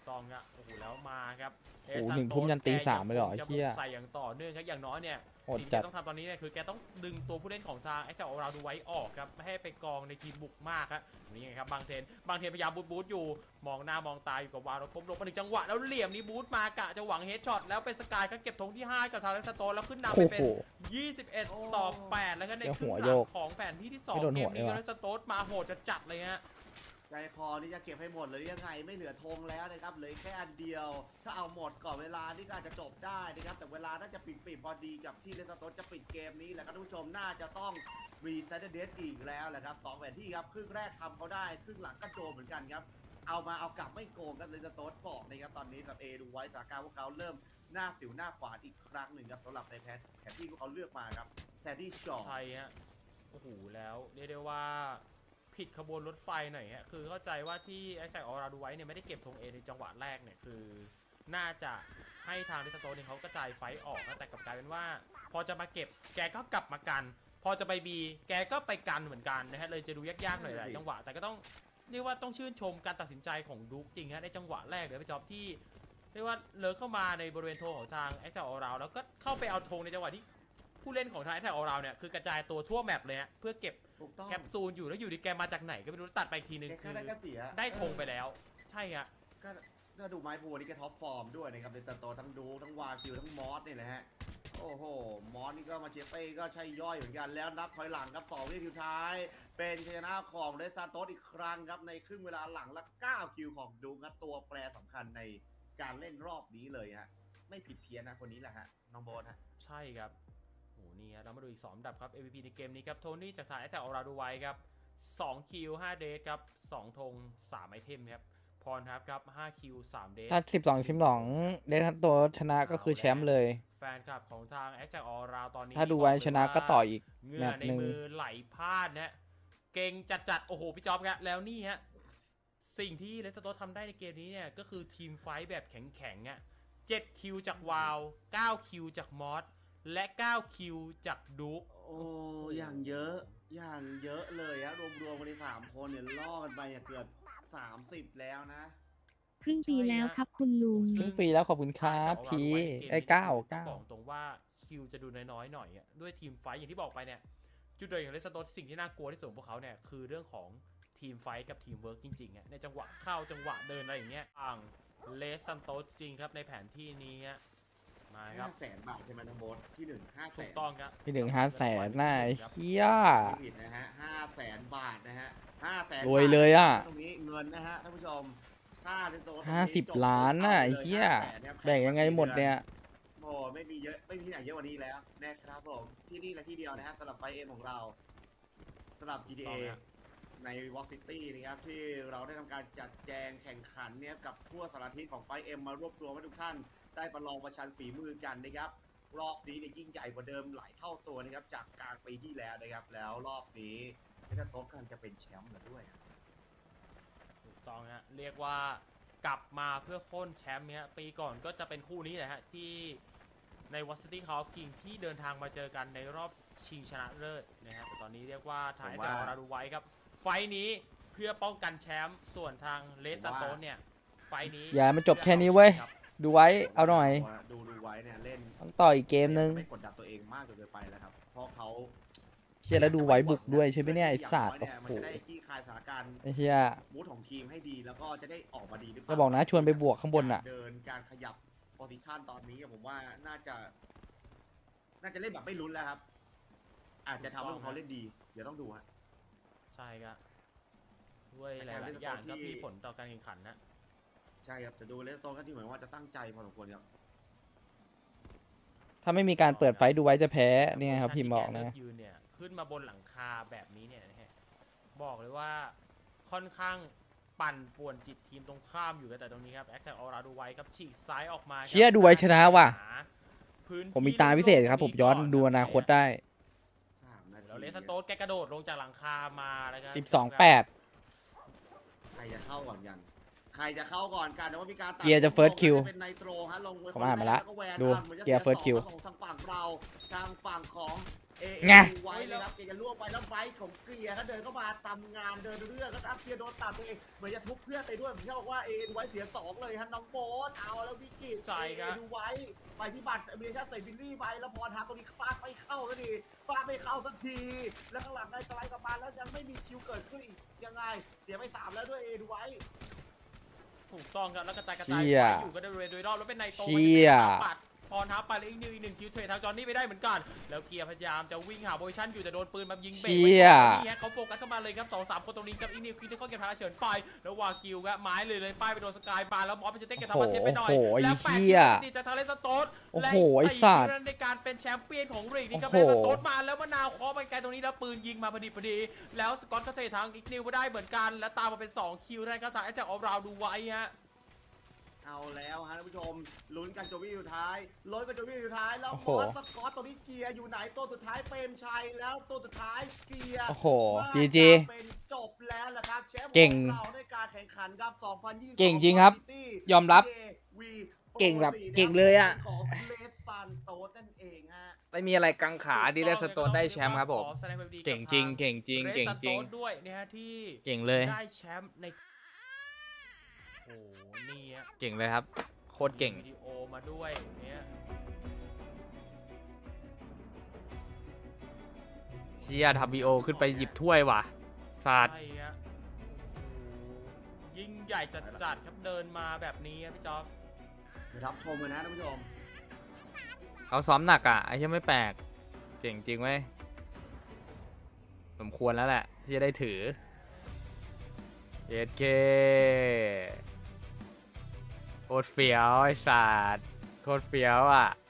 ต้องครับโอ้โหแล้วมาครับโอ้โหหนึ่งทุ่มยันตีสามเลยเหรอไอ้เหี้ยใส่อย่างต่อเนื่องครับอย่างน้อยเนี่ยโหดสิ่งจัที่ดต้องทำตอนนี้เนี่ยคือแกต้องดึงตัวผู้เล่นของทางไอ้เจ้าเราดูไว้ออกครับไม่ให้ไปกองในทีมบุกมากครับนี่ไงครับบางเทนบางเทนพยายามบูทบูทอยู่มองหน้ามองตาอยู่กับวาร์ก้มลงมาหนึ่งจังหวะแล้วเหลี่ยมนี้บูทมากะจะหวังเฮดช็อตแล้วเป็นสกายครับเก็บธงที่ห้ากับทางเลสโตนแล้วขึ้นนำไปโอ้เป็นโหยี่สิบเอ็ดต่อแปดแล้วก็ในเดี๋ยวครึ่งหัวหโยลังกของแผนที่ที่สองไม่โดนเกหัมวนี้เลก็ยวะเลสโตนมาโหดจะจัดเลยฮะใจคอนี่จะเก็บให้หมดเลยยังไงไม่เหลือธงแล้วนะครับเหลือแค่อันเดียว ถ้าเอาหมดก่อนเวลานี่ก็อาจจะจบได้นะครับแต่เวลาน่าจะปิดปิดพอดีกับที่เลสโตนจะปิดเกมนี้แหละครับท่านผู้ชมน่าจะต้องมีเซตเดสอีกแล้วแหละครับสองแผนที่ครับครึ่งแรกทำเขาได้ครึ่งหลังก็โดนเหมือนกันครับเอามาเอากลับไม่โกงกันเลสโตนบอกนะครับตอนนี้กับเอดูไว้สถานการณ์พวกเขาเริ่มหน้าสิวหน้าขวานอีกครั้งหนึ่งครับสำหรับในแผนแผนที่พวกเขาเลือกมาครับแซนดี้ชอใช่ฮะโอ้โหแล้วเรียกได้ว่าผิดขบวนรถไฟหน่อยฮะคือเข้าใจว่าที่ไอ้แจ็คออราดูไว้เนี่ยไม่ได้เก็บธงเอในจังหวะแรกเนี่ยคือน่าจะให้ทางดิสโตนเนี่ยเขากระจายไฟออกนะแต่กลับกลายเป็นว่า พอจะมาเก็บแกก็กลับมากัน พอจะไปบีแกก็ไปกันเหมือนกันนะฮะเลยจะดูยากๆหน่อยหลายจังหวะแต่ก็ต้องเรียกว่าต้องชื่นชมการตัดสินใจของดุ๊กจริงฮะในจังหวะแรกเดี๋ยวไปจอบที่เรียกว่าเลิกเข้ามาในบริเวณธงของทางไอ้แจ็คออราแล้วก็เข้าไปเอาธงในจังหวะที่ผู้เล่นของทางไอ้แจ็คออราเนี่ยคือกระจายตัวทั่วแมปเลยฮะเพื่อเก็บถูกต้องแคปซูลอยู่แล้วอยู่ดีแกมาจากไหนก็ไม่รู้ตัดไปอีกทีนึงแกคืก็อได้ก็เสียได้ธงไปแล้ว ใช่ฮะก็ก็ดูไม้พูนี่ก็ท็อปฟอร์มด้วยนะครับเป็นสโตทั้งดูทั้งวากิวทั้งมอสนี่แหละฮะโอ้โหมอสนี่ก็มาเชเต้ก็ใช่ย่อยเหมือนกันแล้วนับถอยหลังครับสองวินาทีสุดท้าย เป็นชัยชนะของเดซานโตสอีกครั้งครับในครึ่งเวลาหลังละเก้าคิวของดูครับตัวแปรสำคัญในการเล่นรอบนี้เลยฮะไม่ผิดเพี้ยนนะคนนี้แหละฮะน้องโบนฮะใช่ครับโอ้นี่ฮะเรามาดูอีกสองอันดับครับ เอ็ม วี พี ในเกมนี้ครับโทนี่จากทางแอตแทกออราดูไว้ครับสองคิวห้าเดทครับสองธงสามไอเทมครับพรครับครับห้าคิวสามเดทถ้าสิบสองชิมสองเดทันโตชนะก็คือแชมป์เลยแฟนคลับของทางแอตแทกออราตอนนี้ถ้าดูไว้ชนะก็ต่ออีกเหงื่แมอตช์ในหนึ่งมือไหลพลาดนะฮะเก่งจัดๆโอ้โหพี่จ๊อบครับแล้วนี่ฮะสิ่งที่เลสโตทำได้ในเกมนี้เนี่ยก็คือทีมไฟท์แบบแข็งๆอ่ะเจ็ดคิวจากวาวเก้าคิวจากมอสและเก้าคิวจากดุ๊กโอ้อย่างเยอะอย่างเยอะเลยฮะรวมๆกันในสามคนเนี่ยล่อกันไปเนี่ยเกือบสามสิบแล้วนะครึ่งปีแล้วครับคุณลุงครึ่งปีแล้วขอบคุณครับพีไอ้เก้าเก้าบอกตรงว่าคิวจะดูน้อยๆหน่อยอะด้วยทีมไฟท์อย่างที่บอกไปเนี่ยจุดเด่นของเลสโตสิ่งที่น่ากลัวที่สุดของพวกเขาเนี่ยคือเรื่องของทีมไฟท์กับทีมเวิร์กจริงๆอะในจังหวะเข้าจังหวะเดินอะไรอย่างเงี้ยอ่างเลสโตจริงครับในแผนที่นี้ฮะมาคห้ารับแสนบาทใช่ไหมน้องโบ๊ทที่หนึ่งห้าแสถูนกต้องครับพี่หนึ่งห้าแสนน่าเฮียไม่ผิดนะฮะห้าแสนบาทนะฮะห้าแสนรวยเลยอะตรงนี้เงินนะฮะท่านผู้ชมถ้าเป็นโซนห้าสิบล้านน่ะไอ้เหี้ยแบ่งยังไงหมดเนี่ยโอ้ไม่มีเยอะไม่มีที่ไหนเยอะกว่านี้แล้วนะครับผมที่นี่และที่เดียวนะฮะสำหรับไฟเอ็มของเราสำหรับ จี ที เอ ในวอลซิตี้นะครับที่เราได้ทำการจัดแจงแข่งขันเนี่ยกับทั่วสารทิศของไฟเอ็มมารวบรวมให้ทุกท่านได้ประลองประชันฝีมือกันนะครับรอบนี้เนี่ยยิ่งใหญ่กว่าเดิมหลายเท่าตัวนะครับจากกลางปีที่แล้วนะครับแล้วรอบนี้เนโต๊ะกำลังจะเป็นแชมป์แล้วด้วยถูกต้องฮะเรียกว่ากลับมาเพื่อโค่นแชมป์เนี่ยปีก่อนก็จะเป็นคู่นี้แหละฮะที่ในวอสตี้คาร์ฟคิงที่เดินทางมาเจอกันในรอบชิงชนะเลิศนะฮะแต่ตอนนี้เรียกว่าทางผมไอ้ว่าเจ้าราดูไว้ครับไฟท์นี้เพื่อป้องกันแชมป์ส่วนทางเลสโตนเนี่ยไฟท์นี้อย่ามันจบแค่นี้เว้ยครับดูไว้เอาหน่อยดูดูไว้เนี่ยเล่นต้องต่ออีกเกมนึงไม่กดดันตัวเองมากจนเกินไปแล้วครับเพราะเขาเชียแล้วดูไว้บุกด้วยใช่ไหมเนี่ยไอ้สัตว์ย่างโอ้น้ยโหเนี่ยมันจะได้ขี้คายสถานการณ์ไอ้เฮียมูดของทีมให้ดีแล้วก็จะได้ออกมาดีหรือเปจะล่าบอกนะชวนไปบวกข้างบนอ่ะเดินการขยับโพซิชันตอนนี้ผมว่าน่าจะ น่าจะเล่นแบบไม่ลุ้นแล้วครับ อาจจะทำให้พวกเขาเล่นดี เดี๋ยวต้องดูฮะใช่ครับด้วยหลายๆอย่างก็มีผลต่อการแข่งขันนะใช่ครับแต่ดูเลสโตนก็ที่เหมือนว่าจะตั้งใจพอสมควรครับถ้าไม่มีการเปิดไฟดูไว้จะแพ้เนี่ยครับพิมพ์บอกนะยืนเนี่ยขึ้นมาบนหลังคาแบบนี้เนี่ยนะฮะบอกเลยว่าค่อนข้างปั่นป่วนจิตทีมตรงข้ามอยู่กันแต่ตรงนี้ครับแอคแท็กออราดูไว้ครับฉีกซ้ายออกมาเชี่ยดูไว้ชนะว่ะหาพื้นที่ผมมีตาพิเศษครับ ผมย้อนดูอนาคตได้สามนาทีแล้วเลสโตสแกกระโดดลงจากหลังคามาแล้วครับสิบสองแปดใครจะเข้าก่อนกัน ใครจะเข้าก่อนกันแต่ว่ามีการตัดเกียร์จะ first kill เป็นไนโตรฮะลงไว้ผมอ่านมาละคนแรกก็แวนดูอ่ะหมือนจะเกียร์ first สี kill สองของทางฝั่งเราทางฝั่งของเอไงไว้นะครับเกจะล่วงไปแล้วไบค์ของเกียร์เขาเดินเข้ามาตำงานเดินเรื่องก็อัพเกียร์โดนตัดตัวเองเหมือนจะทุบเพื่อนไปด้วยผมเชื่อว่าเอไว้เสียสองเลยฮะน้องโบ๊ทเอาแล้ววิกิตใช่ครับดูไว้ไปพิบัติเอเมริกาใส่บิลลี่ไปแล้วพอทางตรงนี้ฟาดไม่เข้าสักทีฟาดไม่เข้าสักทีแล้วข้างหลังได้สไลด์กลับมาแล้วยังไม่มีคิวเกิดขึ้นอีกยังไงเสียไปสามแล้วด้วยเอดูไว้ถูกต้องครับแล้วกระจายกระจายเชี่ยอยู่กันโดยรอบแล้วเป็นไนโตเชี่ยปัดพรทับไปแล้วอีกนิวอีกหนึ่งคิวเทรดทางจอห์นนี่ไปได้เหมือนกันแล้วเกียร์พยายามจะวิ่งหาโพซิชั่นอยู่แต่โดนปืนมายิงเบรกเชี่ไว้ยก่อนนี่ฮะเขาโฟกัสเข้ามาเลยครับสองสามคนตรงนี้ครับอีกนิวคิวที่เขาเก็บพาเฉินไปแล้ววากิวครับไม้เลยเลยป้ายไปโดนสกายบาร์แล้วมอสไปเต้นกับธรรมเทพไปหน่อยโอ้โหแล้วแปดเหี้ยคิวจากทาเลสโตสโอ้โหและไอ้สี่สัตว์คิวนั้นในการเป็นแชมเปี้ยนของลีกนี่ครับโอ้เลโหสโตสมาแล้วมะนาวเคาะไปไกลตรงนี้แล้วปืนยิงมาพอดีพอดีแล้วสกอตก็เททางอีกนิวก็ได้เหมือนกันและตามมาเป็นสองคิวได้ครับทางแอตแทกออฟราวดูไว้ฮะเอาแล้วฮะท่านผู้ชมลุ้นกันจนวิสุดท้ายลุ้นกันจนวิสุดท้ายแล้วโอ้มโหอสสกอตตัวนี้เกียร์อยู่ไหนตัวสุดท้ายเปรมชัยแล้วตัวสุดท้ายเกียร์โอ้โหว่าจีจีจะเป็นจบแล้วแหละครับแชมป์เก่งของเราในการแข่งขันครับสองพันยี่สิบเก่งจริงครับ ยอมรับวีเก่งแบบเก่งเลยอะของเลสซันโตสนั่นเองฮะไม่มีอะไรกังขาดีเลสโตนได้แชมป์ครับผมขอแสดงความยินดีกับเก่งจริงทาเก่งจริง เก่งจริงเรสโตนด้วยนะฮะที่เก่งเลยได้แชมป์ในโอ้โหนี่ฮะเก่งเลยครับ โคตรเก่งวิดีโอมาด้วยเนี่ยเชียทำวีโอขึ้นไปหยิบถ้วยว่ะศาสตร์ใช่ฮะโอ้โหยิ่งใหญ่จัดๆครับเดินมาแบบนี้ครับพี่จ๊อบเดี๋ยวรับชมกันนะท่านผู้ชมเขาซ้อมหนักอ่ะไอ้ที่ไม่แปลก เก่งจริงไหมสมควรแล้วแหละ ที่จะได้ถือเอสเคโคตรเฟี้ยวไอ้ศาสตร์โคตรเฟี้ยวอ่ะ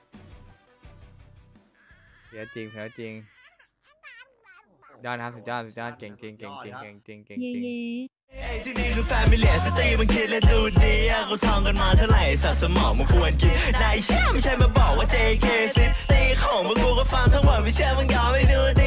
เฟี้ยวจริงเฟี้ยวจริงยอดครับสุดยอดสุดยอดเก่งจริงเก่งจริงเก่งจริงเก่งเย่จริงเย่ไอ้ที่นี่คือแฟมิเลียสตรีมันคิดและดูดีอะเขาท่องกันมาเท่าไหร่สัตว์สมองมันควรกินนายเชื่อไม่ใช่มาบอกว่า เจ เค ซิตีของมึงกูก็ฟังทั้งหมดไม่เชื่อมึงยอมไม่ดู